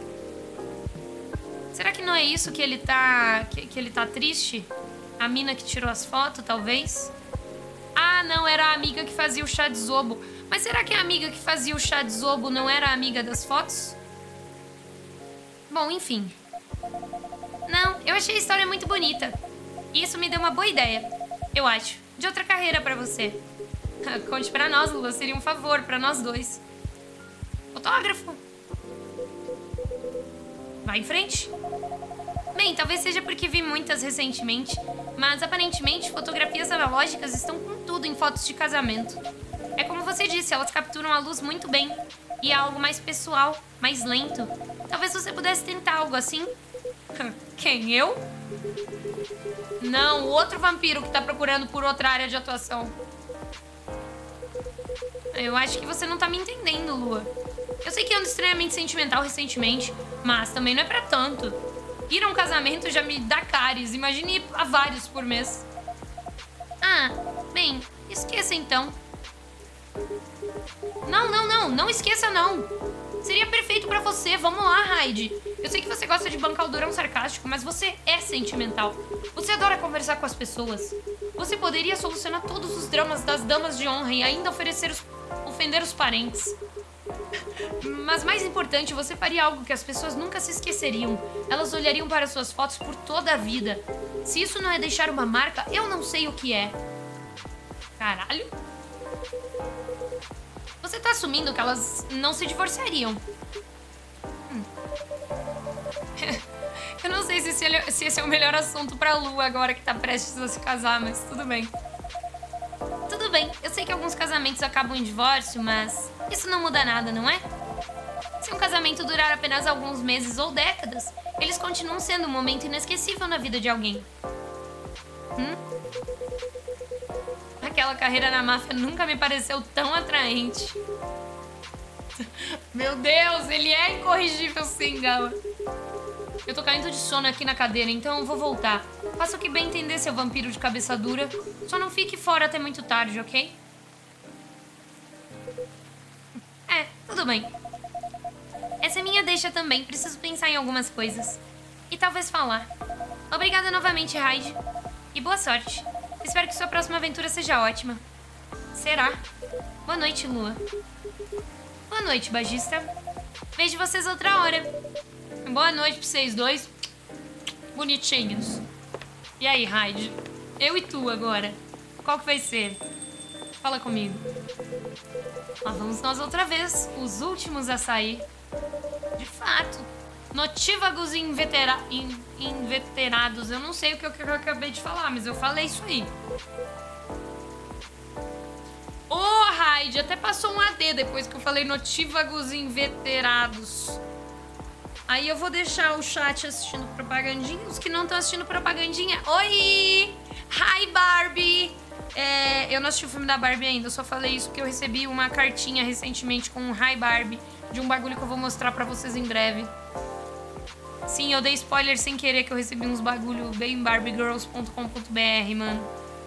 Será que não é isso que ele tá que, que ele tá triste? A mina que tirou as fotos, talvez? Ah, não, era a amiga que fazia o chá de zobo. Mas será que a amiga que fazia o chá de zobo não era a amiga das fotos? Bom, enfim. Não, eu achei a história muito bonita. E isso me deu uma boa ideia, eu acho, de outra carreira pra você. Conte pra nós, Lua. Seria um favor pra nós dois. Fotógrafo. Vai em frente. Bem, talvez seja porque vi muitas recentemente, mas aparentemente fotografias analógicas estão com tudo em fotos de casamento. É como você disse, elas capturam a luz muito bem. E é algo mais pessoal, mais lento. Talvez você pudesse tentar algo assim. Quem, eu? Não, o outro vampiro que tá procurando por outra área de atuação. Eu acho que você não tá me entendendo, Lua. Eu sei que ando estranhamente sentimental recentemente, mas também não é pra tanto. Ir a um casamento já me dá cáries, imagine ir a vários por mês. Ah, bem, esqueça então. Não, não, não, não esqueça não. Seria perfeito pra você, vamos lá, Hyde. Eu sei que você gosta de bancar o durão sarcástico, mas você é sentimental. Você adora conversar com as pessoas. Você poderia solucionar todos os dramas das damas de honra e ainda oferecer os... ofender os parentes. Mas mais importante, você faria algo que as pessoas nunca se esqueceriam. Elas olhariam para suas fotos por toda a vida. Se isso não é deixar uma marca, eu não sei o que é. Caralho. Você tá assumindo que elas não se divorciariam. Hum. Eu não sei se esse, é, se esse é o melhor assunto pra Lua agora que tá prestes a se casar, mas tudo bem. Tudo bem, eu sei que alguns casamentos acabam em divórcio, mas isso não muda nada, não é? Se um casamento durar apenas alguns meses ou décadas, eles continuam sendo um momento inesquecível na vida de alguém. Hum? Aquela carreira na máfia nunca me pareceu tão atraente. Meu Deus, ele é incorrigível sim, Gala. Eu tô caindo de sono aqui na cadeira, então eu vou voltar. Faça o que bem entender, seu vampiro de cabeça dura. Só não fique fora até muito tarde, ok? É, tudo bem. Essa é minha deixa também, preciso pensar em algumas coisas. E talvez falar. Obrigada novamente, Hyde. E boa sorte. Espero que sua próxima aventura seja ótima. Será? Boa noite, Lua. Boa noite, Bagista. Vejo vocês outra hora. Boa noite pra vocês dois. Bonitinhos. E aí, Hyde? Eu e tu agora. Qual que vai ser? Fala comigo. Lá vamos nós outra vez. Os últimos a sair. De fato. Notívagos invetera... in... inveterados. Eu não sei o que eu, que eu acabei de falar, mas eu falei isso aí. Ô, oh, Hyde, até passou um A D depois que eu falei notívagos inveterados. Aí eu vou deixar o chat assistindo propagandinha. Os que não estão assistindo propagandinha. Oi! Hi, Barbie! É, eu não assisti o filme da Barbie ainda. Eu só falei isso porque eu recebi uma cartinha recentemente com um Hi, Barbie. De um bagulho que eu vou mostrar pra vocês em breve. Sim, eu dei spoiler sem querer que eu recebi uns bagulho bem barbie girls ponto com ponto b r, mano.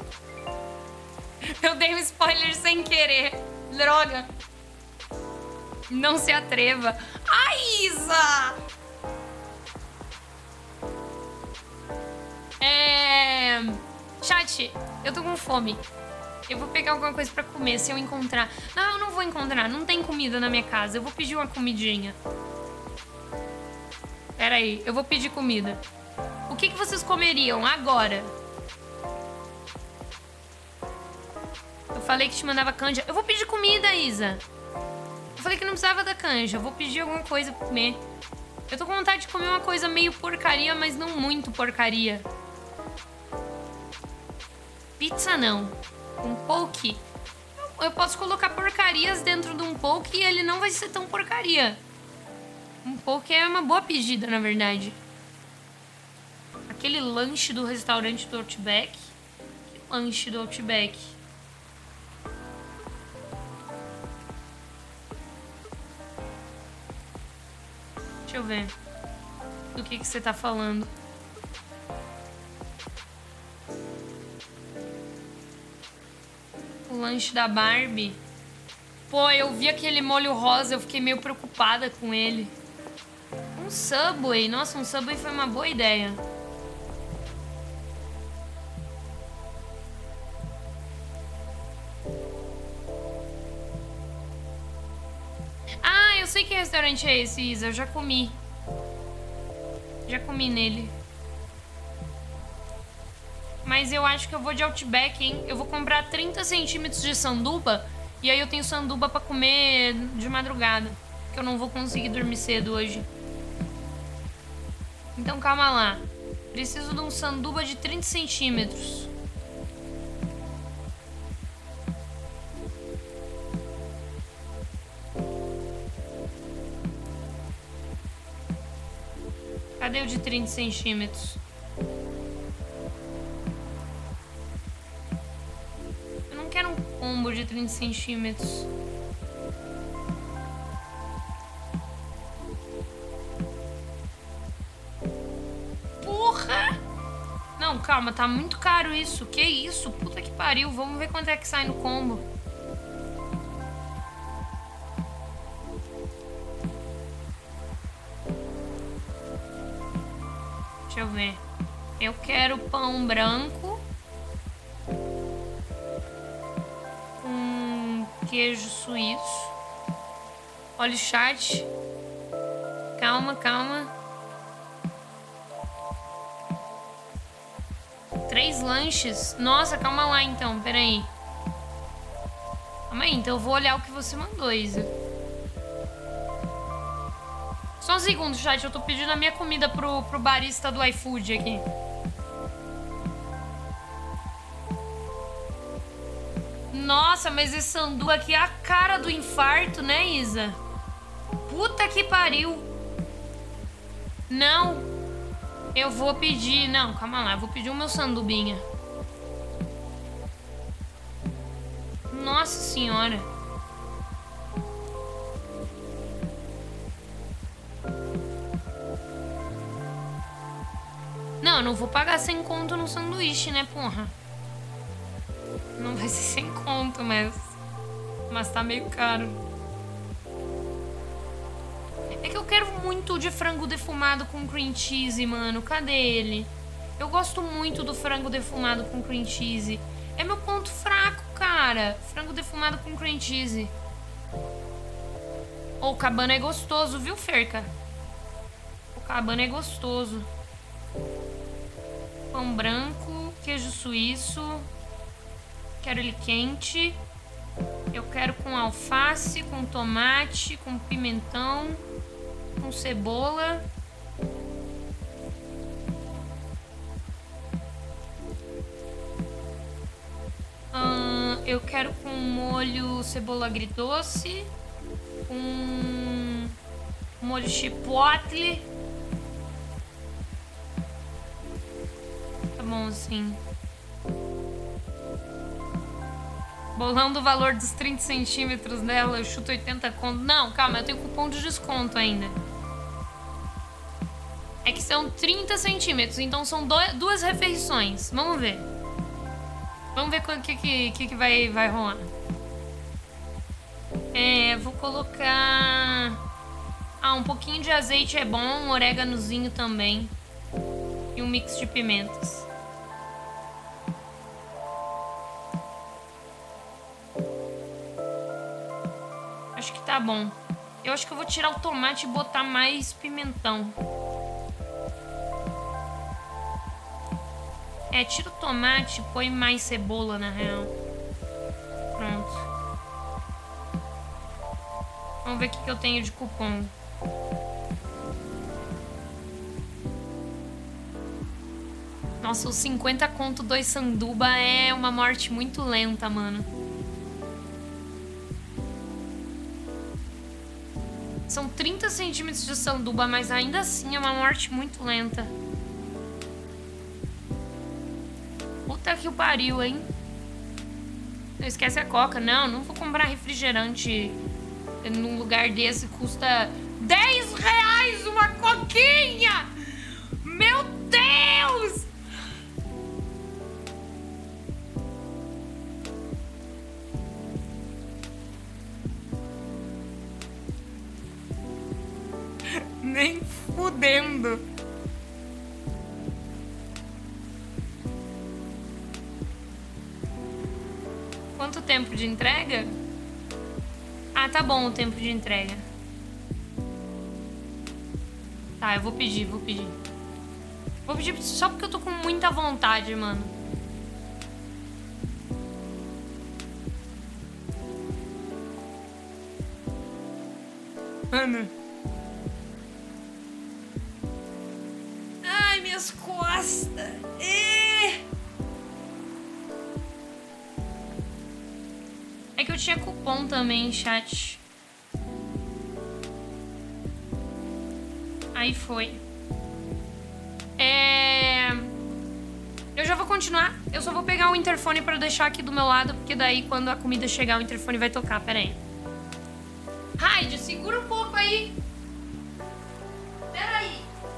Eu dei um spoiler sem querer. Droga. Não se atreva. Ai, Isa! É... Chat, eu tô com fome. Eu vou pegar alguma coisa pra comer, se eu encontrar. Não, eu não vou encontrar. Não tem comida na minha casa. Eu vou pedir uma comidinha. Pera aí, eu vou pedir comida. O que, que vocês comeriam agora? Eu falei que te mandava canja. Eu vou pedir comida, Isa. Eu falei que não precisava da canja. Eu vou pedir alguma coisa pra comer. Eu tô com vontade de comer uma coisa meio porcaria, mas não muito porcaria. Pizza não. Um poke. Eu posso colocar porcarias dentro de um poke e ele não vai ser tão porcaria. Um poke é uma boa pedida, na verdade. Aquele lanche do restaurante do Outback. Que lanche do Outback? Deixa eu ver. Do que que você tá falando? O lanche da Barbie. Pô, eu vi aquele molho rosa, eu fiquei meio preocupada com ele. Um Subway. Nossa, um Subway foi uma boa ideia. Ah, eu sei que restaurante é esse, Isa. Eu já comi. Já comi nele. Mas eu acho que eu vou de Outback, hein? Eu vou comprar trinta centímetros de sanduba. E aí eu tenho sanduba pra comer de madrugada. Que eu não vou conseguir dormir cedo hoje. Então calma lá. Preciso de um sanduba de trinta centímetros. Cadê o de trinta centímetros? Eu não quero um combo de trinta centímetros. Porra! Não, calma, tá muito caro isso. Que isso? Puta que pariu. Vamos ver quanto é que sai no combo. Deixa eu ver. Eu quero pão branco com queijo suíço. Olha o chat. Calma, calma. Três lanches? Nossa, calma lá então, peraí. Calma aí, então eu vou olhar o que você mandou, Isa. Só um segundo, chat. Eu tô pedindo a minha comida pro, pro barista do iFood aqui. Nossa, mas esse sandu aqui é a cara do infarto, né, Isa? Puta que pariu. Não. Eu vou pedir... Não, calma lá. Eu vou pedir o meu sandubinha. Nossa senhora. Não, eu não vou pagar cem conto no sanduíche, né, porra? Não vai ser cem conto, mas... Mas tá meio caro. É que eu quero muito de frango defumado com cream cheese, mano. Cadê ele? Eu gosto muito do frango defumado com cream cheese. É meu ponto fraco, cara. Frango defumado com cream cheese. Oh, o cabana é gostoso, viu, Ferca? O cabana é gostoso. Pão branco, queijo suíço. Quero ele quente. Eu quero com alface, com tomate, com pimentão, com cebola. Hum, eu quero com molho cebola agridoce, com molho chipotle. Tá bom assim. Bolando o valor dos trinta centímetros dela, eu chuto oitenta conto. Não, calma, eu tenho cupom de desconto ainda. É que são trinta centímetros, então são do, duas refeições. Vamos ver. Vamos ver o que, que, que, que vai, vai rolar. É, vou colocar... Ah, um pouquinho de azeite é bom, um oréganozinho também. E um mix de pimentas. Acho que tá bom. Eu acho que eu vou tirar o tomate e botar mais pimentão. É, tira o tomate e põe mais cebola, na real. Pronto. Vamos ver o que, que eu tenho de cupom. Nossa, os cinquenta conto dois sanduba é uma morte muito lenta, mano. São trinta centímetros de sanduba, mas ainda assim é uma morte muito lenta. Puta que o pariu, hein? Não esquece a coca. Não, não vou comprar refrigerante num lugar desse. Custa dez reais uma coquinha! Meu Deus! Nem fudendo. Quanto tempo de entrega? Ah, tá bom o tempo de entrega. Tá, eu vou pedir, vou pedir. Vou pedir só porque eu tô com muita vontade, mano. mano. Ai, minhas costas. É... é que eu tinha cupom também, chat. Aí foi. É... eu já vou continuar. Eu só vou pegar o interfone pra deixar aqui do meu lado, porque daí quando a comida chegar o interfone vai tocar. Pera aí. Raide, segura um pouco aí. Pera aí.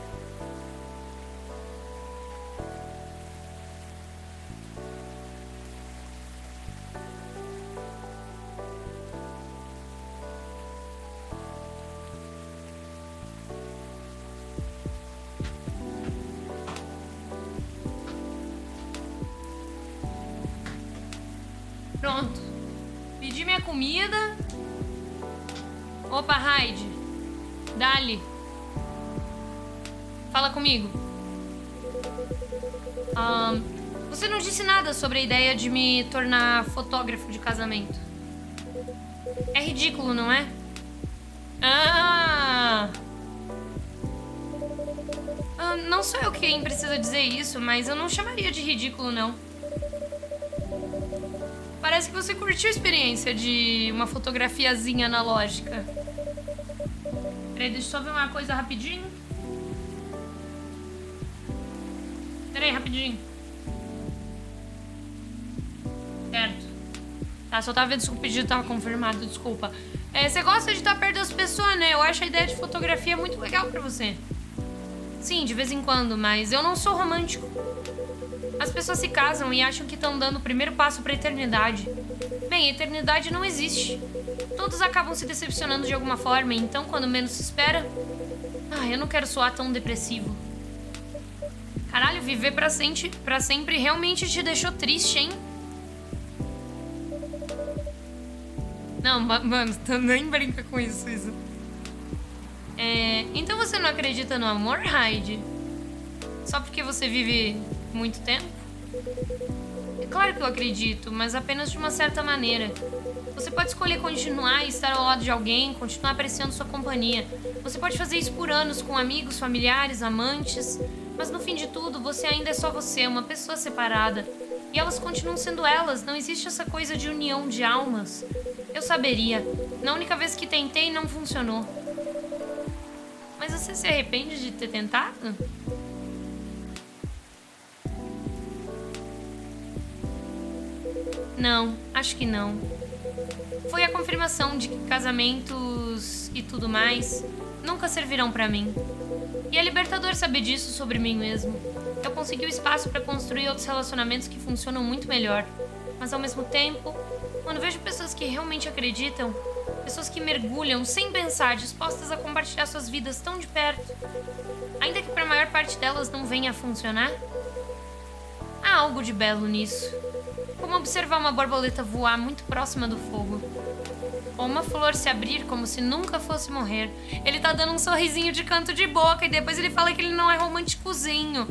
Pronto. Pedi minha comida. Opa, Raide. Dali. Fala comigo. Um, você não disse nada sobre a ideia de me tornar fotógrafo de casamento. É ridículo, não é? Ah! ah não sou eu quem precisa dizer isso, mas eu não chamaria de ridículo, não. Parece que você curtiu a experiência de uma fotografiazinha analógica. Peraí, deixa eu só ver uma coisa rapidinho. Peraí, rapidinho. Certo. Tá, só tava vendo se o pedido tava confirmado, desculpa. É, você gosta de estar perto das pessoas, né? Eu acho a ideia de fotografia muito legal pra você. Sim, de vez em quando, mas eu não sou romântico. As pessoas se casam e acham que estão dando o primeiro passo para a eternidade. Bem, a eternidade não existe. Todos acabam se decepcionando de alguma forma, então quando menos se espera... Ah, eu não quero soar tão depressivo. Caralho, viver pra sempre, pra sempre realmente te deixou triste, hein? Não, mano, tu nem brinca com isso, isso. É, então você não acredita no amor, Raide? Só porque você vive... muito tempo? É claro que eu acredito, mas apenas de uma certa maneira. Você pode escolher continuar e estar ao lado de alguém, continuar apreciando sua companhia. Você pode fazer isso por anos com amigos, familiares, amantes, mas no fim de tudo, você ainda é só você, uma pessoa separada. E elas continuam sendo elas, não existe essa coisa de união de almas. Eu saberia. Na única vez que tentei, não funcionou. Mas você se arrepende de ter tentado? Não, acho que não. Foi a confirmação de que casamentos e tudo mais nunca servirão pra mim. E é libertador saber disso sobre mim mesmo. Eu consegui o espaço pra construir outros relacionamentos que funcionam muito melhor. Mas ao mesmo tempo, quando vejo pessoas que realmente acreditam, pessoas que mergulham sem pensar, dispostas a compartilhar suas vidas tão de perto, ainda que pra maior parte delas não venha a funcionar, há algo de belo nisso. Como observar uma borboleta voar muito próxima do fogo. Ou uma flor se abrir como se nunca fosse morrer. Ele tá dando um sorrisinho de canto de boca e depois ele fala que ele não é românticozinho.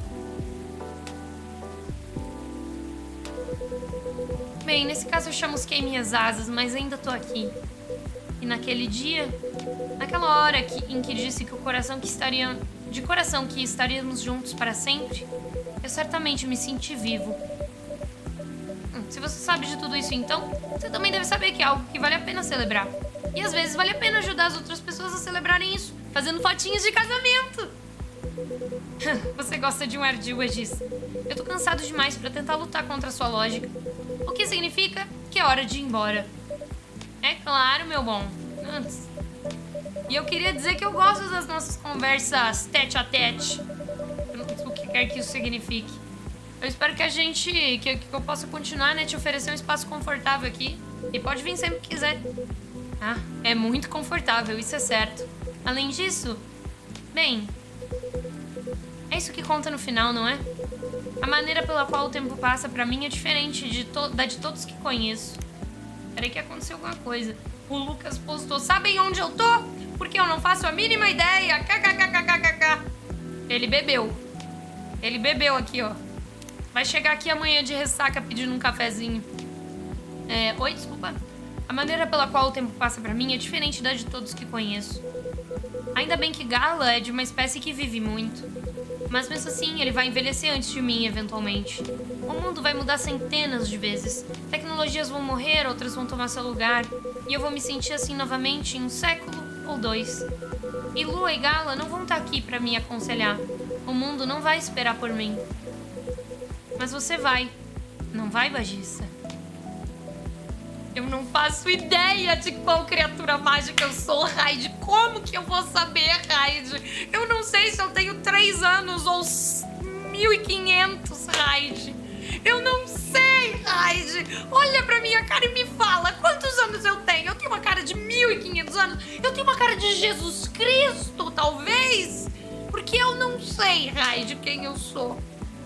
Bem, nesse caso eu chamusquei minhas asas, mas ainda tô aqui. E naquele dia, naquela hora que, em que disse que o coração que estaria... de coração que estaríamos juntos para sempre, eu certamente me senti vivo. Se você sabe de tudo isso, então, você também deve saber que é algo que vale a pena celebrar. E às vezes vale a pena ajudar as outras pessoas a celebrarem isso, fazendo fotinhas de casamento. Você gosta de um ar de disso. Eu tô cansado demais pra tentar lutar contra a sua lógica. O que significa que é hora de ir embora. É claro, meu bom. Antes. E eu queria dizer que eu gosto das nossas conversas tete a tete. O que quer que isso signifique. Eu espero que a gente, que, que eu possa continuar, né, te oferecer um espaço confortável aqui. E pode vir sempre que quiser. Ah, é muito confortável, isso é certo. Além disso, bem, é isso que conta no final, não é? A maneira pela qual o tempo passa pra mim é diferente de to da de todos que conheço. Peraí que aconteceu alguma coisa. O Lucas postou, sabem onde eu tô? Porque eu não faço a mínima ideia. Kkkkkkk. Ele bebeu. Ele bebeu aqui, ó. Vai chegar aqui amanhã de ressaca pedindo um cafezinho. É, oi, desculpa. A maneira pela qual o tempo passa pra mim é diferente da de todos que conheço. Ainda bem que Gala é de uma espécie que vive muito. Mas mesmo assim, ele vai envelhecer antes de mim, eventualmente. O mundo vai mudar centenas de vezes. Tecnologias vão morrer, outras vão tomar seu lugar. E eu vou me sentir assim novamente em um século ou dois. E Lua e Gala não vão estar aqui pra me aconselhar. O mundo não vai esperar por mim. Mas você vai. Não vai, Bagista? Eu não faço ideia de qual criatura mágica eu sou, Raid. Como que eu vou saber, Raid? Eu não sei se eu tenho três anos ou mil e quinhentos, Raid. Eu não sei, Raid. Olha pra minha cara e me fala, quantos anos eu tenho? Eu tenho uma cara de mil e quinhentos anos? Eu tenho uma cara de Jesus Cristo, talvez? Porque eu não sei, Raid, quem eu sou.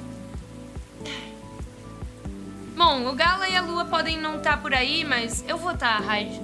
Bom, o Gala e a Lua podem não estar por aí, mas eu vou estar, Raid.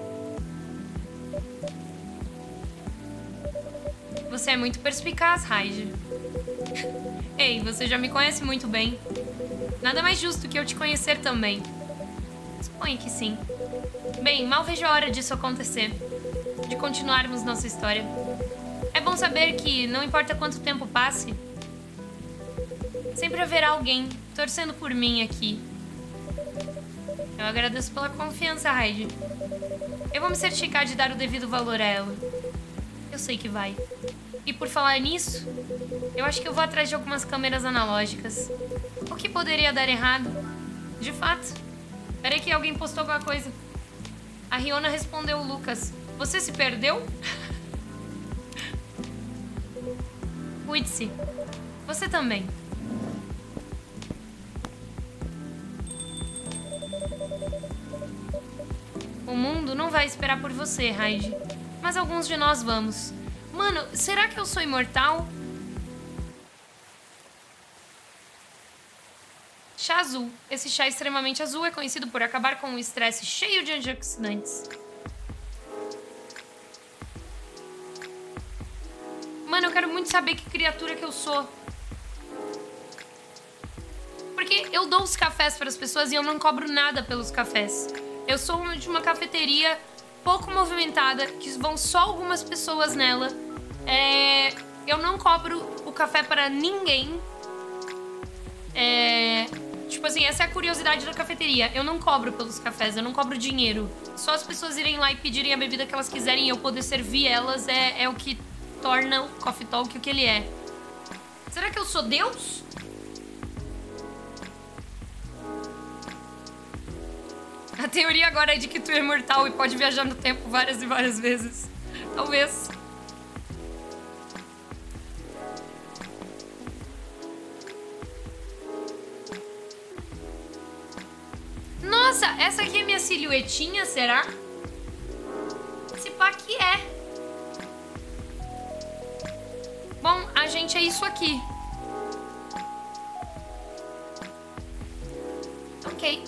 Você é muito perspicaz, Raid. Ei, você já me conhece muito bem. Nada mais justo que eu te conhecer também. Suponho que sim. Bem, mal vejo a hora disso acontecer. De continuarmos nossa história. É bom saber que, não importa quanto tempo passe, sempre haverá alguém torcendo por mim aqui. Eu agradeço pela confiança, Raid. Eu vou me certificar de dar o devido valor a ela. Eu sei que vai. E por falar nisso, eu acho que eu vou atrás de algumas câmeras analógicas. O que poderia dar errado? De fato. Peraí que alguém postou alguma coisa. A Riona respondeu o Lucas. Você se perdeu? Cuide-se. Você também. O mundo não vai esperar por você, Raid. Mas alguns de nós vamos. Mano, será que eu sou imortal? Chá azul. Esse chá extremamente azul é conhecido por acabar com um estresse cheio de antioxidantes. Mano, eu quero muito saber que criatura que eu sou. Porque eu dou os cafés para as pessoas e eu não cobro nada pelos cafés. Eu sou de uma cafeteria pouco movimentada, que vão só algumas pessoas nela. É, eu não cobro o café para ninguém. É, tipo assim, essa é a curiosidade da cafeteria. Eu não cobro pelos cafés, eu não cobro dinheiro. Só as pessoas irem lá e pedirem a bebida que elas quiserem e eu poder servir elas é, é o que torna o Coffee Talk o que ele é. Será que eu sou Deus? A teoria agora é de que tu é imortal e pode viajar no tempo várias e várias vezes. Talvez. Nossa, essa aqui é minha silhuetinha, será? Se pá que é. Bom, a gente é isso aqui. Ok.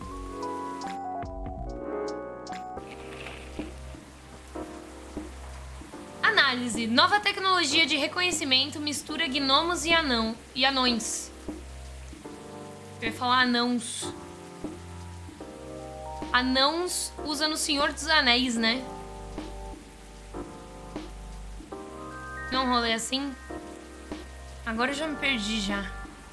Análise. Nova tecnologia de reconhecimento mistura gnomos e anão e anões. Eu ia falar anãos. Anãos usa no Senhor dos Anéis, né? Não rolei assim? Agora eu já me perdi já.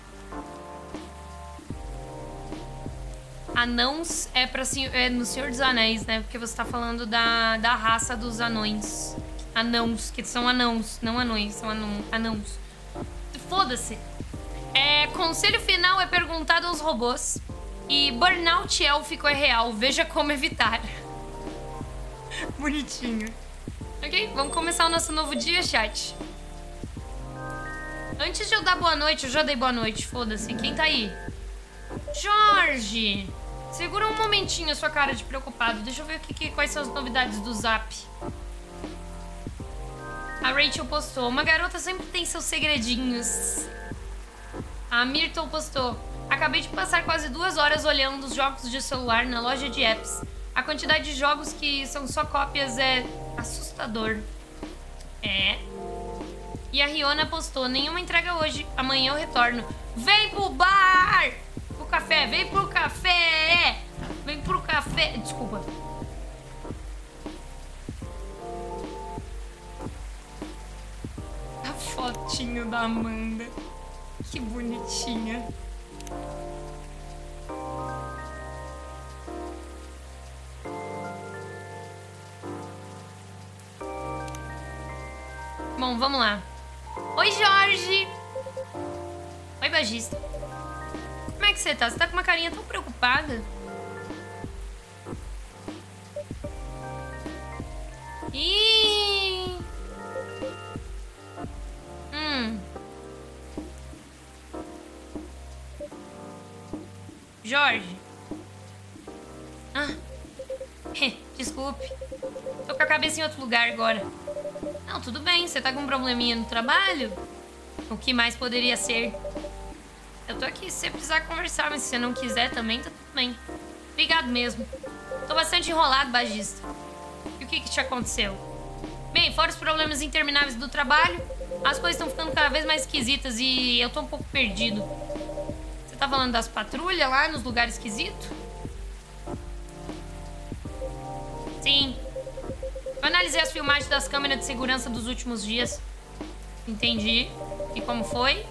Anãos é, pra, é no Senhor dos Anéis, né? Porque você tá falando da, da raça dos anões. Anãos, que são anãos, não anões, são anão, anãos. Foda-se. É, conselho final é perguntado aos robôs. E burnout élfico é real, veja como evitar. Bonitinho. Ok, vamos começar o nosso novo dia, chat. Antes de eu dar boa noite, eu já dei boa noite, foda-se. Quem tá aí? Jorge! Segura um momentinho a sua cara de preocupado. Deixa eu ver o que, que, quais são as novidades do Zap. A Rachel postou. Uma garota sempre tem seus segredinhos. A Myrtle postou. Acabei de passar quase duas horas olhando os jogos de celular na loja de apps. A quantidade de jogos que são só cópias é assustador. É. E a Riona postou. Nenhuma entrega hoje. Amanhã eu retorno. Vem pro bar! Pro café. Vem pro café! Vem pro café. Desculpa. A fotinho da Amanda. Que bonitinha. Bom, vamos lá. Oi, Jorge. Oi, Bagista. Como é que você tá? Você tá com uma carinha tão preocupada. Ih! Hum. Jorge. Ah. Desculpe. Tô com a cabeça em outro lugar agora. Não, tudo bem. Você tá com um probleminha no trabalho? O que mais poderia ser? Eu tô aqui se você precisar conversar, mas se você não quiser também, tá tudo bem. Obrigado mesmo. Tô bastante enrolado, Bagista. E o que que te aconteceu? Bem, fora os problemas intermináveis do trabalho, as coisas estão ficando cada vez mais esquisitas e eu tô um pouco perdido. Você tá falando das patrulhas lá nos lugares esquisitos? Sim. Eu analisei as filmagens das câmeras de segurança dos últimos dias. Entendi. E como foi?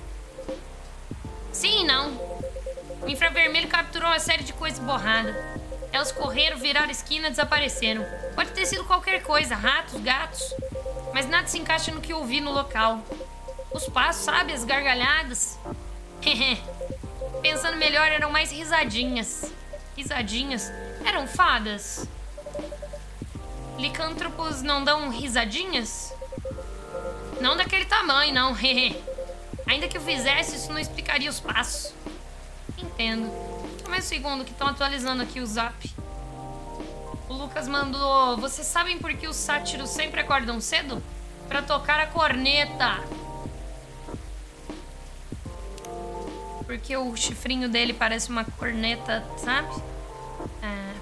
Sim e não. O infravermelho capturou uma série de coisas borradas. Elas correram, viraram esquina e desapareceram. Pode ter sido qualquer coisa, ratos, gatos. Mas nada se encaixa no que eu vi no local. Os passos, sabe? As gargalhadas. Pensando melhor, eram mais risadinhas. Risadinhas? Eram fadas. Licântropos não dão risadinhas? Não daquele tamanho, não. Ainda que eu fizesse, isso não explicaria os passos. Entendo. Só um segundo que estão atualizando aqui o zap. O Lucas mandou... Vocês sabem por que os sátiros sempre acordam cedo? Pra tocar a corneta. Porque o chifrinho dele parece uma corneta, sabe? É.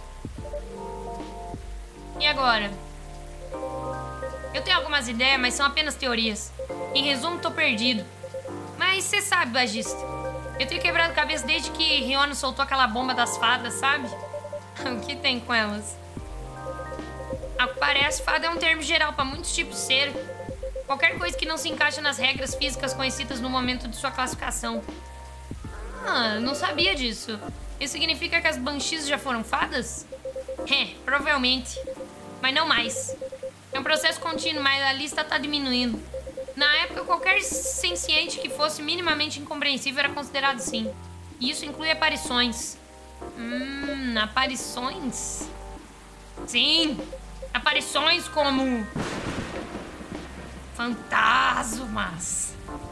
E agora? Eu tenho algumas ideias, mas são apenas teorias. Em resumo, tô perdido. Mas você sabe, Bagista. Eu tenho quebrado a cabeça desde que Riona soltou aquela bomba das fadas, sabe? O que tem com elas? Ao que parece, fada é um termo geral para muitos tipos de ser. Qualquer coisa que não se encaixa nas regras físicas conhecidas no momento de sua classificação. Ah, não sabia disso. Isso significa que as Banshees já foram fadas? É, provavelmente. Mas não mais. É um processo contínuo, mas a lista tá diminuindo. Na época, qualquer senciente que fosse minimamente incompreensível era considerado sim. E isso inclui aparições. Hum, aparições? Sim, aparições como... fantasmas.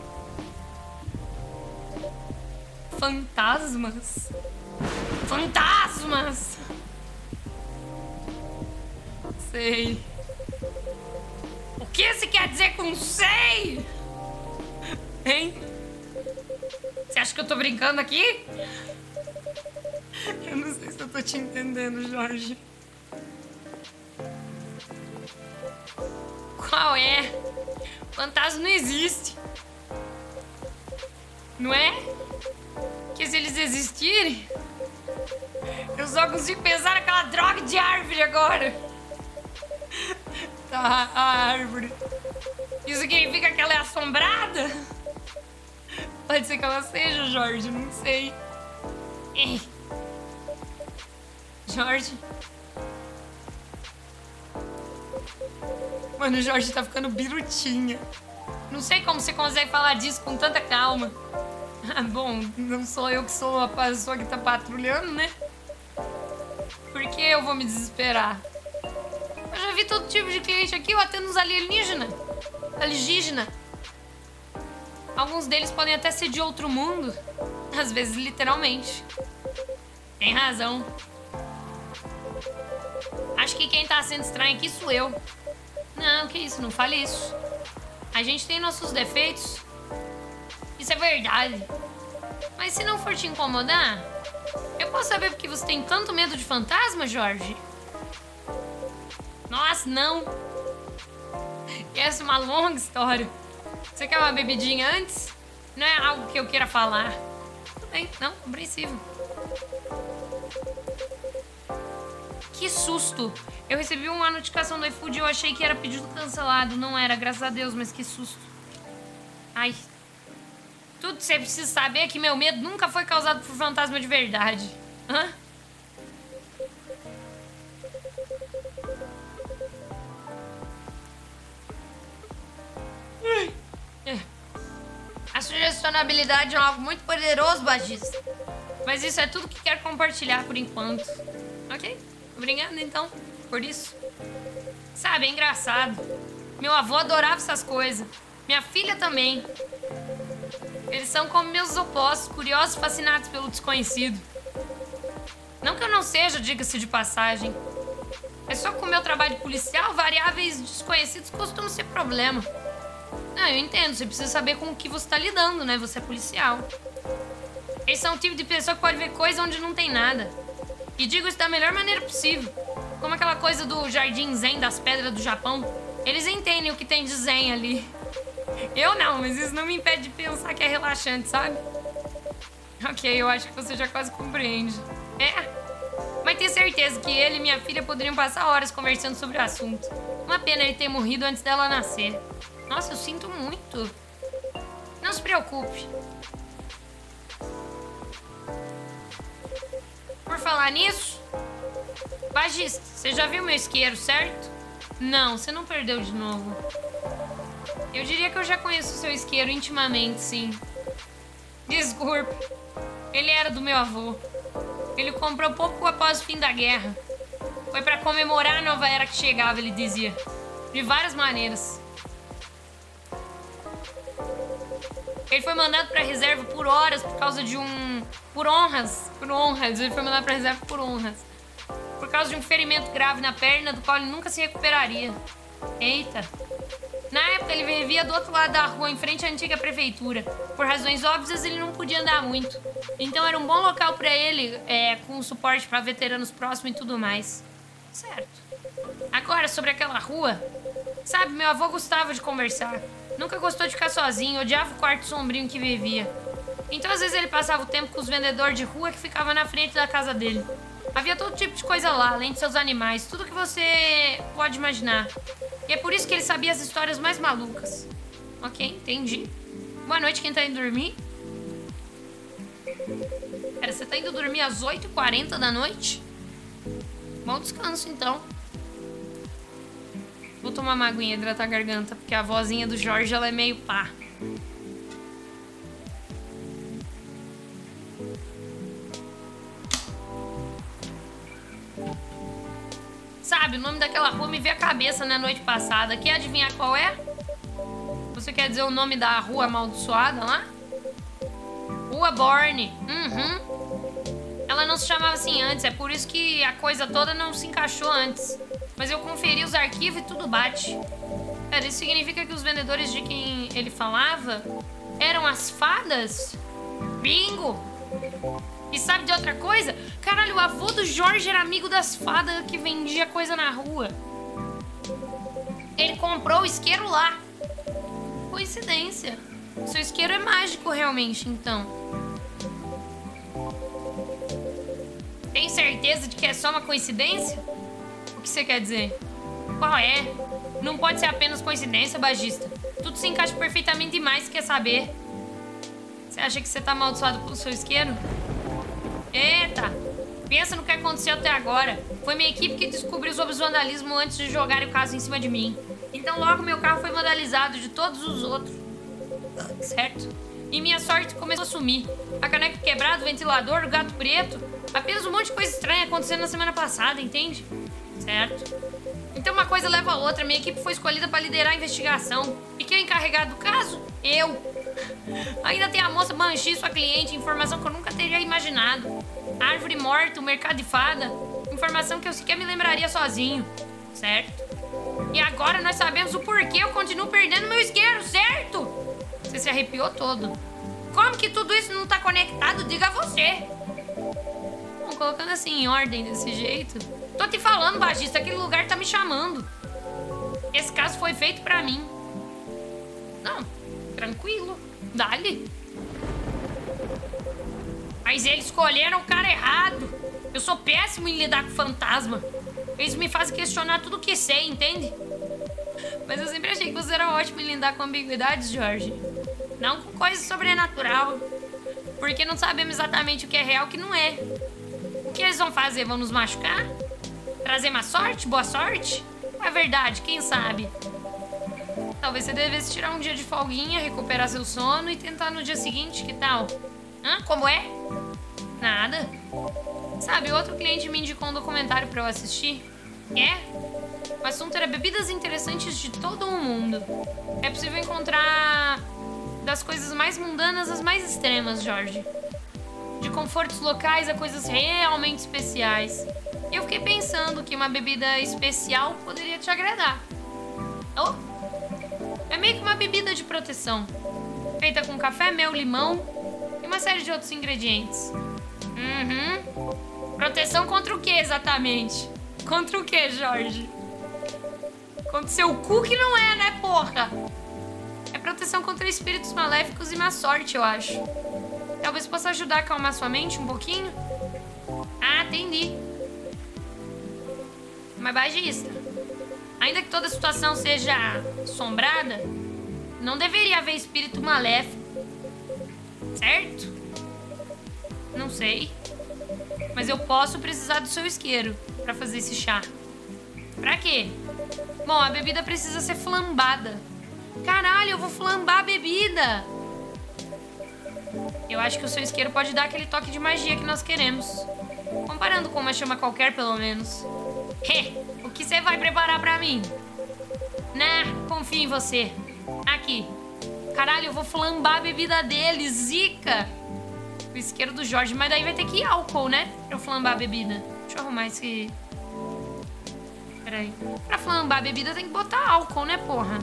Fantasmas? Fantasmas! Sei. O que você quer dizer com sei? Hein? Você acha que eu tô brincando aqui? Eu não sei se eu tô te entendendo, Jorge. Qual é? Fantasma não existe. Não é? Que se eles existirem, eu só consigo pensar naquela droga de árvore agora. Tá, a árvore. Isso significa que ela é assombrada? Pode ser que ela seja, Jorge, não sei. Ei. Jorge. Mano, o Jorge tá ficando birutinha. Não sei como você consegue falar disso com tanta calma. Ah, bom, não sou eu que sou a pessoa que tá patrulhando, né? Por que eu vou me desesperar? Eu já vi todo tipo de cliente aqui, até nos alienígenas. Alienígena. Alguns deles podem até ser de outro mundo. Às vezes, literalmente. Tem razão. Acho que quem tá sendo estranho aqui sou eu. Não, que isso, não fale isso. A gente tem nossos defeitos. Isso é verdade. Mas se não for te incomodar, eu posso saber por que você tem tanto medo de fantasma, Jorge? Nossa, não. Essa é uma longa história. Você quer uma bebidinha antes? Não é algo que eu queira falar. Tudo bem, não, compreensível. Que Que susto! Eu recebi uma notificação do iFood e eu achei que era pedido cancelado. Não era, graças a Deus, mas que susto. Ai. Tudo que você precisa saber é que meu medo nunca foi causado por fantasma de verdade. Hã? A sugestionabilidade é algo muito poderoso, Bagista. Mas isso é tudo que quero compartilhar por enquanto. Ok? Obrigada, então, por isso. Sabe, é engraçado. Meu avô adorava essas coisas. Minha filha também. Eles são como meus opostos, curiosos e fascinados pelo desconhecido. Não que eu não seja, diga-se de passagem. É só que com o meu trabalho policial, variáveis desconhecidos costumam ser problema. Não, eu entendo. Você precisa saber com o que você está lidando, né? Você é policial. Eles são o tipo de pessoa que pode ver coisa onde não tem nada. E digo isso da melhor maneira possível. Como aquela coisa do Jardim Zen das Pedras do Japão. Eles entendem o que tem de zen ali. Eu não, mas isso não me impede de pensar que é relaxante, sabe? Ok, eu acho que você já quase compreende. É, mas tenho certeza que ele e minha filha poderiam passar horas conversando sobre o assunto. Uma pena ele ter morrido antes dela nascer. Nossa, eu sinto muito. Não se preocupe. Por falar nisso, Bagista, você já viu meu isqueiro, certo? Não, você não perdeu de novo. Eu diria que eu já conheço o seu isqueiro intimamente, sim. Desculpe. Ele era do meu avô. Ele comprou pouco após o fim da guerra. Foi pra comemorar a nova era que chegava, ele dizia. De várias maneiras. Ele foi mandado pra reserva por horas por causa de um... Por honras. Por honras. Ele foi mandado pra reserva por honras. Por causa de um ferimento grave na perna do qual ele nunca se recuperaria. Eita. Na época, ele vivia do outro lado da rua, em frente à antiga prefeitura. Por razões óbvias, ele não podia andar muito. Então, era um bom local pra ele, é, com suporte pra veteranos próximos e tudo mais. Certo. Agora, sobre aquela rua... Sabe, meu avô gostava de conversar. Nunca gostou de ficar sozinho, odiava o quarto sombrio em que vivia. Então, às vezes, ele passava o tempo com os vendedores de rua que ficavam na frente da casa dele. Havia todo tipo de coisa lá, além de seus animais. Tudo que você pode imaginar. E é por isso que ele sabia as histórias mais malucas. Ok, entendi. Boa noite, quem tá indo dormir? Pera, você tá indo dormir às oito e quarenta da noite? Bom descanso, então. Vou tomar uma aguinha e hidratar a garganta, porque a vozinha do Jorge, ela é meio pá. Sabe, o nome daquela rua me veio à cabeça na noite passada. Quer adivinhar qual é? Você quer dizer o nome da rua amaldiçoada lá? Rua Borne. Uhum. Ela não se chamava assim antes, é por isso que a coisa toda não se encaixou antes. Mas eu conferi os arquivos e tudo bate. Pera, isso significa que os vendedores de quem ele falava eram as fadas? Bingo! E sabe de outra coisa? Caralho, o avô do Jorge era amigo das fadas que vendia coisa na rua. Ele comprou o isqueiro lá. Coincidência. O seu isqueiro é mágico realmente, então. Tem certeza de que é só uma coincidência? O que você quer dizer? Qual é? Não pode ser apenas coincidência, Bagista. Tudo se encaixa perfeitamente demais, quer saber? Você acha que você tá amaldiçoado pelo seu isqueiro? Eita! Pensa no que aconteceu até agora. Foi minha equipe que descobriu sobre os vandalismos antes de jogarem o caso em cima de mim. Então logo meu carro foi vandalizado de todos os outros. Certo? E minha sorte começou a sumir. A caneca quebrada, o ventilador, o gato preto. Apenas um monte de coisa estranha acontecendo na semana passada, entende? Certo? Então uma coisa leva a outra. Minha equipe foi escolhida para liderar a investigação. E quem é o encarregado do caso? Eu. Ainda tem a moça Banshee, sua cliente, informação que eu nunca teria imaginado. Árvore morta, o mercado de fada. Informação que eu sequer me lembraria sozinho. Certo? E agora nós sabemos o porquê eu continuo perdendo meu isqueiro, certo? Você se arrepiou todo. Como que tudo isso não tá conectado? Diga você. Bom, colocando assim em ordem desse jeito... Tô te falando, Bagista, aquele lugar tá me chamando. Esse caso foi feito pra mim. Não, tranquilo. Dá-lhe. Mas eles escolheram o cara errado. Eu sou péssimo em lidar com fantasma. Isso me faz questionar tudo que sei, entende? Mas eu sempre achei que você era ótimo em lidar com ambiguidades, Jorge. Não com coisas sobrenatural. Porque não sabemos exatamente o que é real e o que não é. O que eles vão fazer? Vão nos machucar? Trazer má sorte? Boa sorte? Ou é verdade? Quem sabe? Talvez você devesse tirar um dia de folguinha, recuperar seu sono e tentar no dia seguinte, que tal? Hã? Como é? Nada. Sabe, outro cliente me indicou um documentário pra eu assistir. É? O assunto era bebidas interessantes de todo o mundo. É possível encontrar das coisas mais mundanas às mais extremas, Jorge. De confortos locais a coisas realmente especiais. E eu fiquei pensando que uma bebida especial poderia te agradar. Oh! É meio que uma bebida de proteção. Feita com café, mel, limão e uma série de outros ingredientes. Uhum. Proteção contra o que exatamente? Contra o que, Jorge? Contra o seu cu que não é, né, porra? É proteção contra espíritos maléficos e má sorte, eu acho. Talvez possa ajudar a acalmar sua mente um pouquinho? Ah, entendi. Mas bagista, ainda que toda a situação seja assombrada, não deveria haver espírito maléfico. Certo? Não sei. Mas eu posso precisar do seu isqueiro pra fazer esse chá. Pra quê? Bom, a bebida precisa ser flambada. Caralho, eu vou flambar a bebida. Eu acho que o seu isqueiro pode dar aquele toque de magia que nós queremos. Comparando com uma chama qualquer, pelo menos. He, o que você vai preparar pra mim? Nah, confio em você. Aqui. Caralho, eu vou flambar a bebida dele, zica. O isqueiro do Jorge, mas daí vai ter que ir álcool, né? Pra eu flambar a bebida. Deixa eu arrumar esse... Peraí. Pra flambar a bebida tem que botar álcool, né, porra?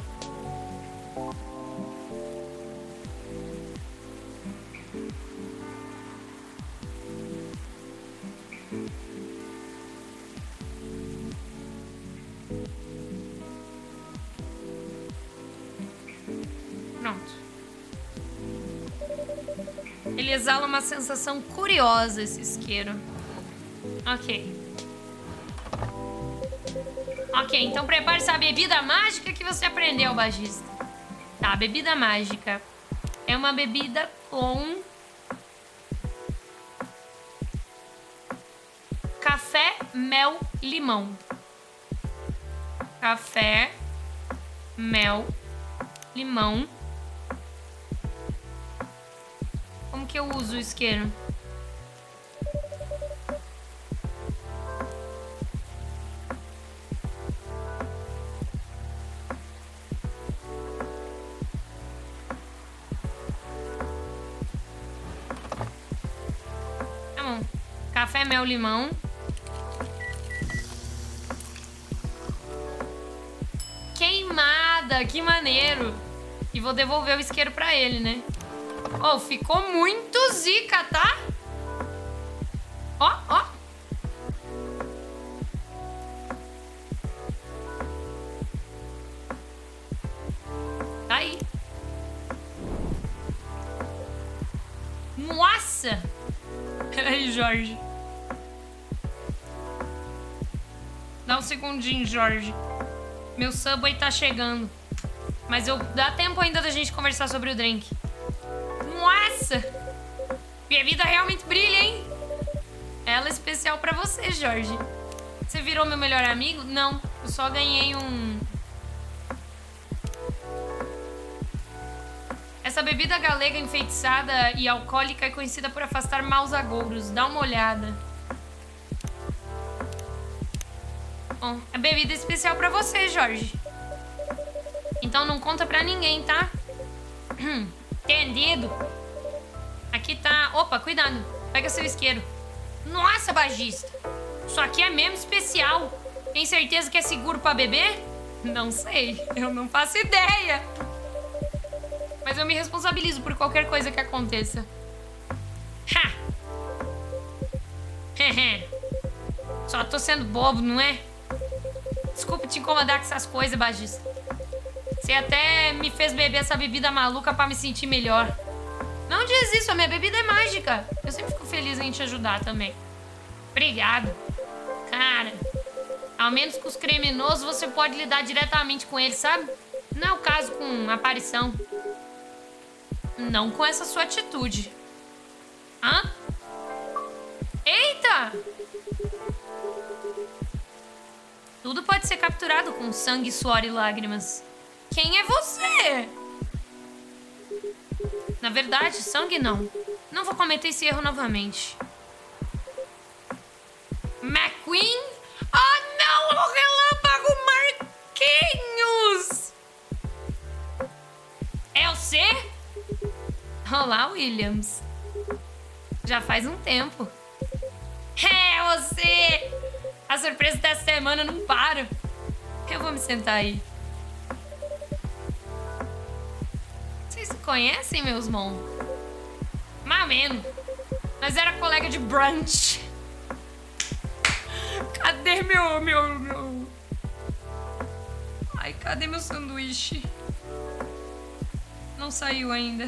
Pronto. Ele exala uma sensação curiosa, esse isqueiro. Ok. Ok, então prepare-se a bebida mágica que você aprendeu, bagista. Tá, bebida mágica. É uma bebida com... café, mel, limão. Café, mel, limão. Como que eu uso o isqueiro? Tá bom. Café, mel, limão. Queimada, que maneiro. E vou devolver o isqueiro pra ele, né? Oh, ficou muito zica, tá? Ó, ó. Tá aí. Nossa! Peraí, Jorge. Dá um segundinho, Jorge. Meu Subway tá chegando. Mas eu dá tempo ainda da gente conversar sobre o drink. Nossa! Minha vida realmente brilha, hein? Ela é especial pra você, Jorge. Você virou meu melhor amigo? Não, eu só ganhei um... Essa bebida galega enfeitiçada e alcoólica é conhecida por afastar maus agouros. Dá uma olhada. Bom, a bebida é especial pra você, Jorge. Então não conta pra ninguém, tá? Entendido. Aqui tá... Opa, cuidado. Pega seu isqueiro. Nossa, bagista. Isso aqui é mesmo especial. Tem certeza que é seguro pra beber? Não sei. Eu não faço ideia. Mas eu me responsabilizo por qualquer coisa que aconteça. Ha! Só tô sendo bobo, não é? Desculpa te incomodar com essas coisas, bagista. Você até me fez beber essa bebida maluca pra me sentir melhor. Não diz isso, a minha bebida é mágica. Eu sempre fico feliz em te ajudar também. Obrigado. Cara, Ao menos com os criminosos você pode lidar diretamente com eles, sabe? Não é o caso com aparição. Não com essa sua atitude. Hã? Eita! Tudo pode ser capturado com sangue, suor e lágrimas. Quem é você? Na verdade, sangue não. Não vou cometer esse erro novamente. McQueen? Oh, não! O Relâmpago Marquinhos! É você? Olá, Williams. Já faz um tempo. É você! A surpresa dessa semana não para. Eu vou me sentar aí. Vocês se conhecem, meus mons? Mais ou menos. Nós era colega de brunch. Cadê meu, meu, meu... Ai, cadê meu sanduíche? Não saiu ainda.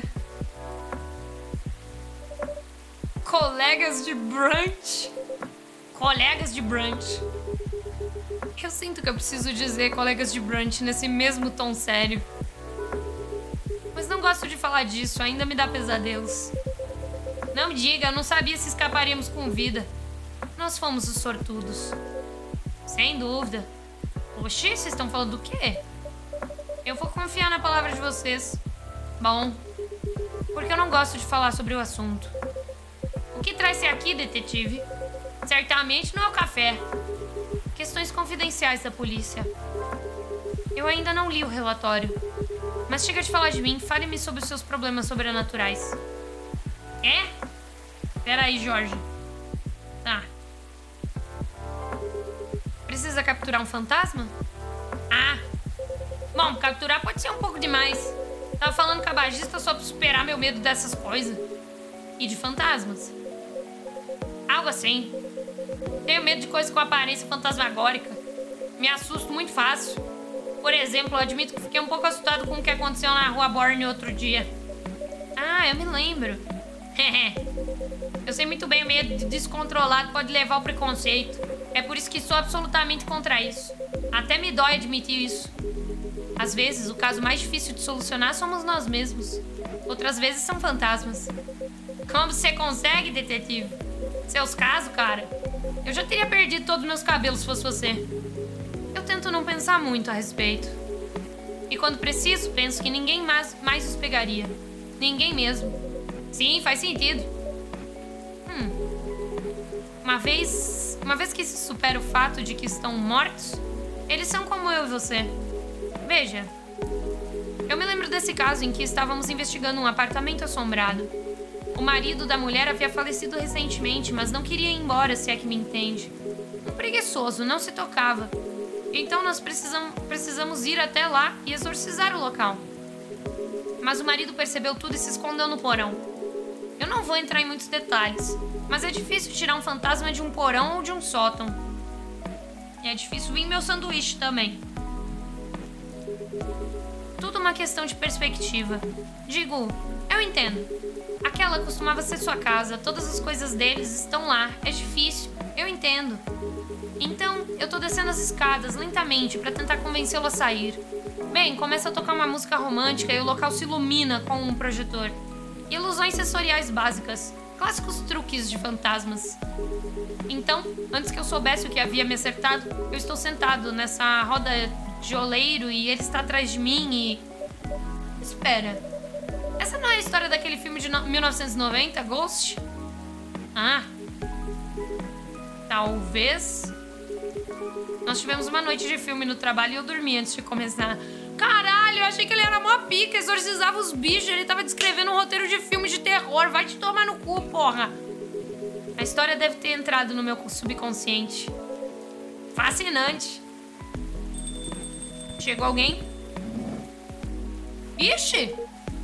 Colegas de brunch. Colegas de brunch. Eu sinto que eu preciso dizer colegas de brunch nesse mesmo tom sério. Mas não gosto de falar disso, ainda me dá pesadelos. Não me diga, eu não sabia se escaparíamos com vida. Nós fomos os sortudos. Sem dúvida. Oxi, vocês estão falando do quê? Eu vou confiar na palavra de vocês. Bom, porque eu não gosto de falar sobre o assunto. O que traz-se aqui, detetive? Certamente não é o café. Questões confidenciais da polícia. Eu ainda não li o relatório. Mas chega de falar de mim, fale-me sobre os seus problemas sobrenaturais. É? Peraí, Jorge. Tá. Precisa capturar um fantasma? Ah. Bom, capturar pode ser um pouco demais. Tava falando cabagista só pra superar meu medo dessas coisas. E de fantasmas. Algo assim. Tenho medo de coisas com aparência fantasmagórica. Me assusto muito fácil. Por exemplo, eu admito que fiquei um pouco assustado com o que aconteceu na Rua Borne outro dia. Ah, eu me lembro. Eu sei muito bem o medo descontrolado pode levar ao preconceito. É por isso que sou absolutamente contra isso. Até me dói admitir isso. Às vezes, o caso mais difícil de solucionar somos nós mesmos. Outras vezes são fantasmas. Como você consegue, detetive? Seus casos, cara? Eu já teria perdido todos os meus cabelos se fosse você. Eu tento não pensar muito a respeito. E quando preciso, penso que ninguém mais, mais os pegaria. Ninguém mesmo. Sim, faz sentido. Hum. Uma vez... Uma vez que se supera o fato de que estão mortos, eles são como eu e você. Veja. Eu me lembro desse caso em que estávamos investigando um apartamento assombrado. O marido da mulher havia falecido recentemente, mas não queria ir embora, se é que me entende. Um preguiçoso, não se tocava. Então nós precisam, precisamos ir até lá e exorcizar o local. Mas o marido percebeu tudo e se escondeu no porão. Eu não vou entrar em muitos detalhes, mas é difícil tirar um fantasma de um porão ou de um sótão. E é difícil vir meu sanduíche também. Tudo uma questão de perspectiva. Digo, eu entendo. Aquela costumava ser sua casa, todas as coisas deles estão lá. É difícil, eu entendo. Então, eu tô descendo as escadas lentamente pra tentar convencê-lo a sair. Bem, começa a tocar uma música romântica e o local se ilumina com um projetor. Ilusões sensoriais básicas, clássicos truques de fantasmas. Então, antes que eu soubesse o que havia me acertado, eu estou sentado nessa roda de oleiro e ele está atrás de mim e... Espera, essa não é a história daquele filme de mil novecentos e noventa, Ghost? Ah, talvez... Nós tivemos uma noite de filme no trabalho e eu dormi antes de começar. Caralho, eu achei que ele era mó pica, exorcizava os bichos. Ele tava descrevendo um roteiro de filme de terror. Vai te tomar no cu, porra. A história deve ter entrado no meu subconsciente. Fascinante. Chegou alguém? Ixi!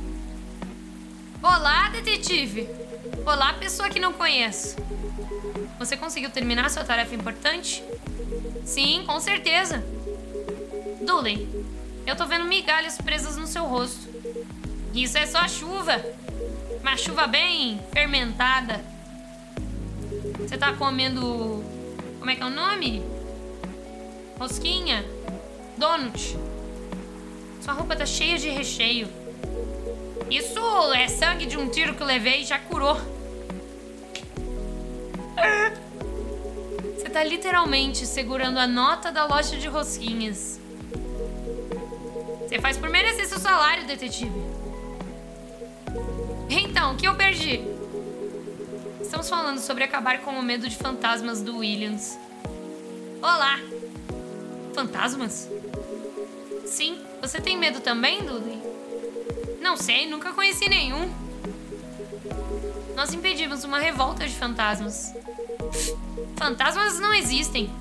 Olá, detetive. Olá, pessoa que não conheço. Você conseguiu terminar sua tarefa importante? Sim, com certeza. Dooley, eu tô vendo migalhas presas no seu rosto. Isso é só chuva. Uma chuva bem fermentada. Você tá comendo... Como é que é o nome? Rosquinha. Donut. Sua roupa tá cheia de recheio. Isso é sangue de um tiro que eu levei e já curou. Você tá literalmente segurando a nota da loja de rosquinhas. Você faz por merecer seu salário, detetive. Então, o que eu perdi? Estamos falando sobre acabar com o medo de fantasmas do Williams. Olá! Fantasmas? Sim, você tem medo também, Dudley? Não sei, nunca conheci nenhum. Nós impedimos uma revolta de fantasmas. Fantasmas não existem.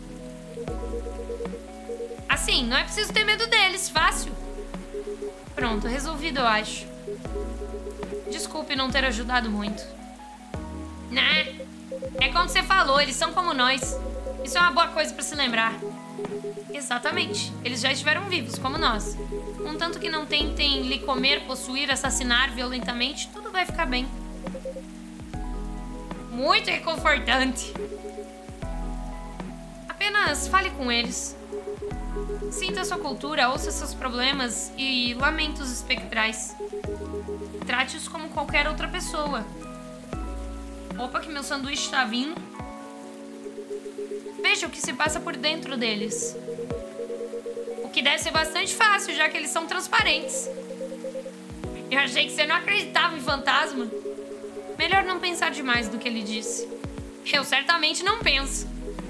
Assim, não é preciso ter medo deles, fácil. Pronto, resolvido, eu acho. Desculpe não ter ajudado muito. Né? É como você falou, eles são como nós. Isso é uma boa coisa pra se lembrar. Exatamente. Eles já estiveram vivos, como nós. Contanto que não tentem lhe comer, possuir, assassinar violentamente, tudo vai ficar bem. Muito reconfortante. Apenas fale com eles. Sinta sua cultura, ouça seus problemas e lamentos espectrais. Trate-os como qualquer outra pessoa. Opa, que meu sanduíche tá vindo. Veja o que se passa por dentro deles. O que deve ser bastante fácil, já que eles são transparentes. Eu achei que você não acreditava em fantasma. Melhor não pensar demais do que ele disse. Eu certamente não penso.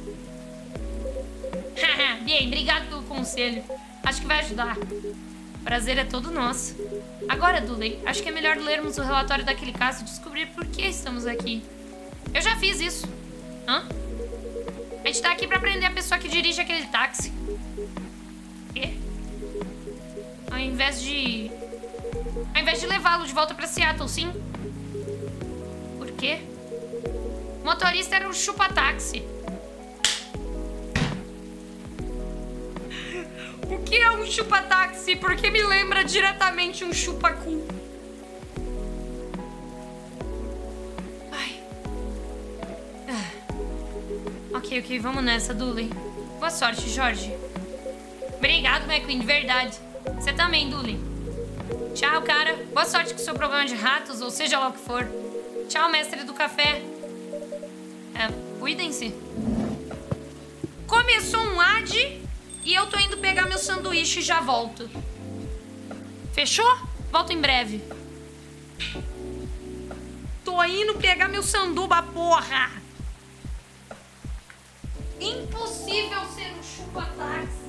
Bem, obrigado pelo conselho. Acho que vai ajudar. O prazer é todo nosso. Agora, Dudley, acho que é melhor lermos o relatório daquele caso e descobrir por que estamos aqui. Eu já fiz isso. Hã? A gente tá aqui pra prender a pessoa que dirige aquele táxi. Quê? Ao invés de... Ao invés de levá-lo de volta pra Seattle, sim? Por quê? O motorista era um chupa-táxi. O que é um chupa-táxi? Porque me lembra diretamente um chupa-cu. Ai. Ah. Ok, ok, vamos nessa, Dudley. Boa sorte, Jorge. Obrigado, McQueen, de verdade. Você também, Dudley. Tchau, cara. Boa sorte com o seu problema de ratos, ou seja lá o que for. Tchau, mestre do café. É, cuidem-se. Começou um ad... E eu tô indo pegar meu sanduíche e já volto. Fechou? Volto em breve. Tô indo pegar meu sanduba, porra! Impossível ser um chupa-táxi.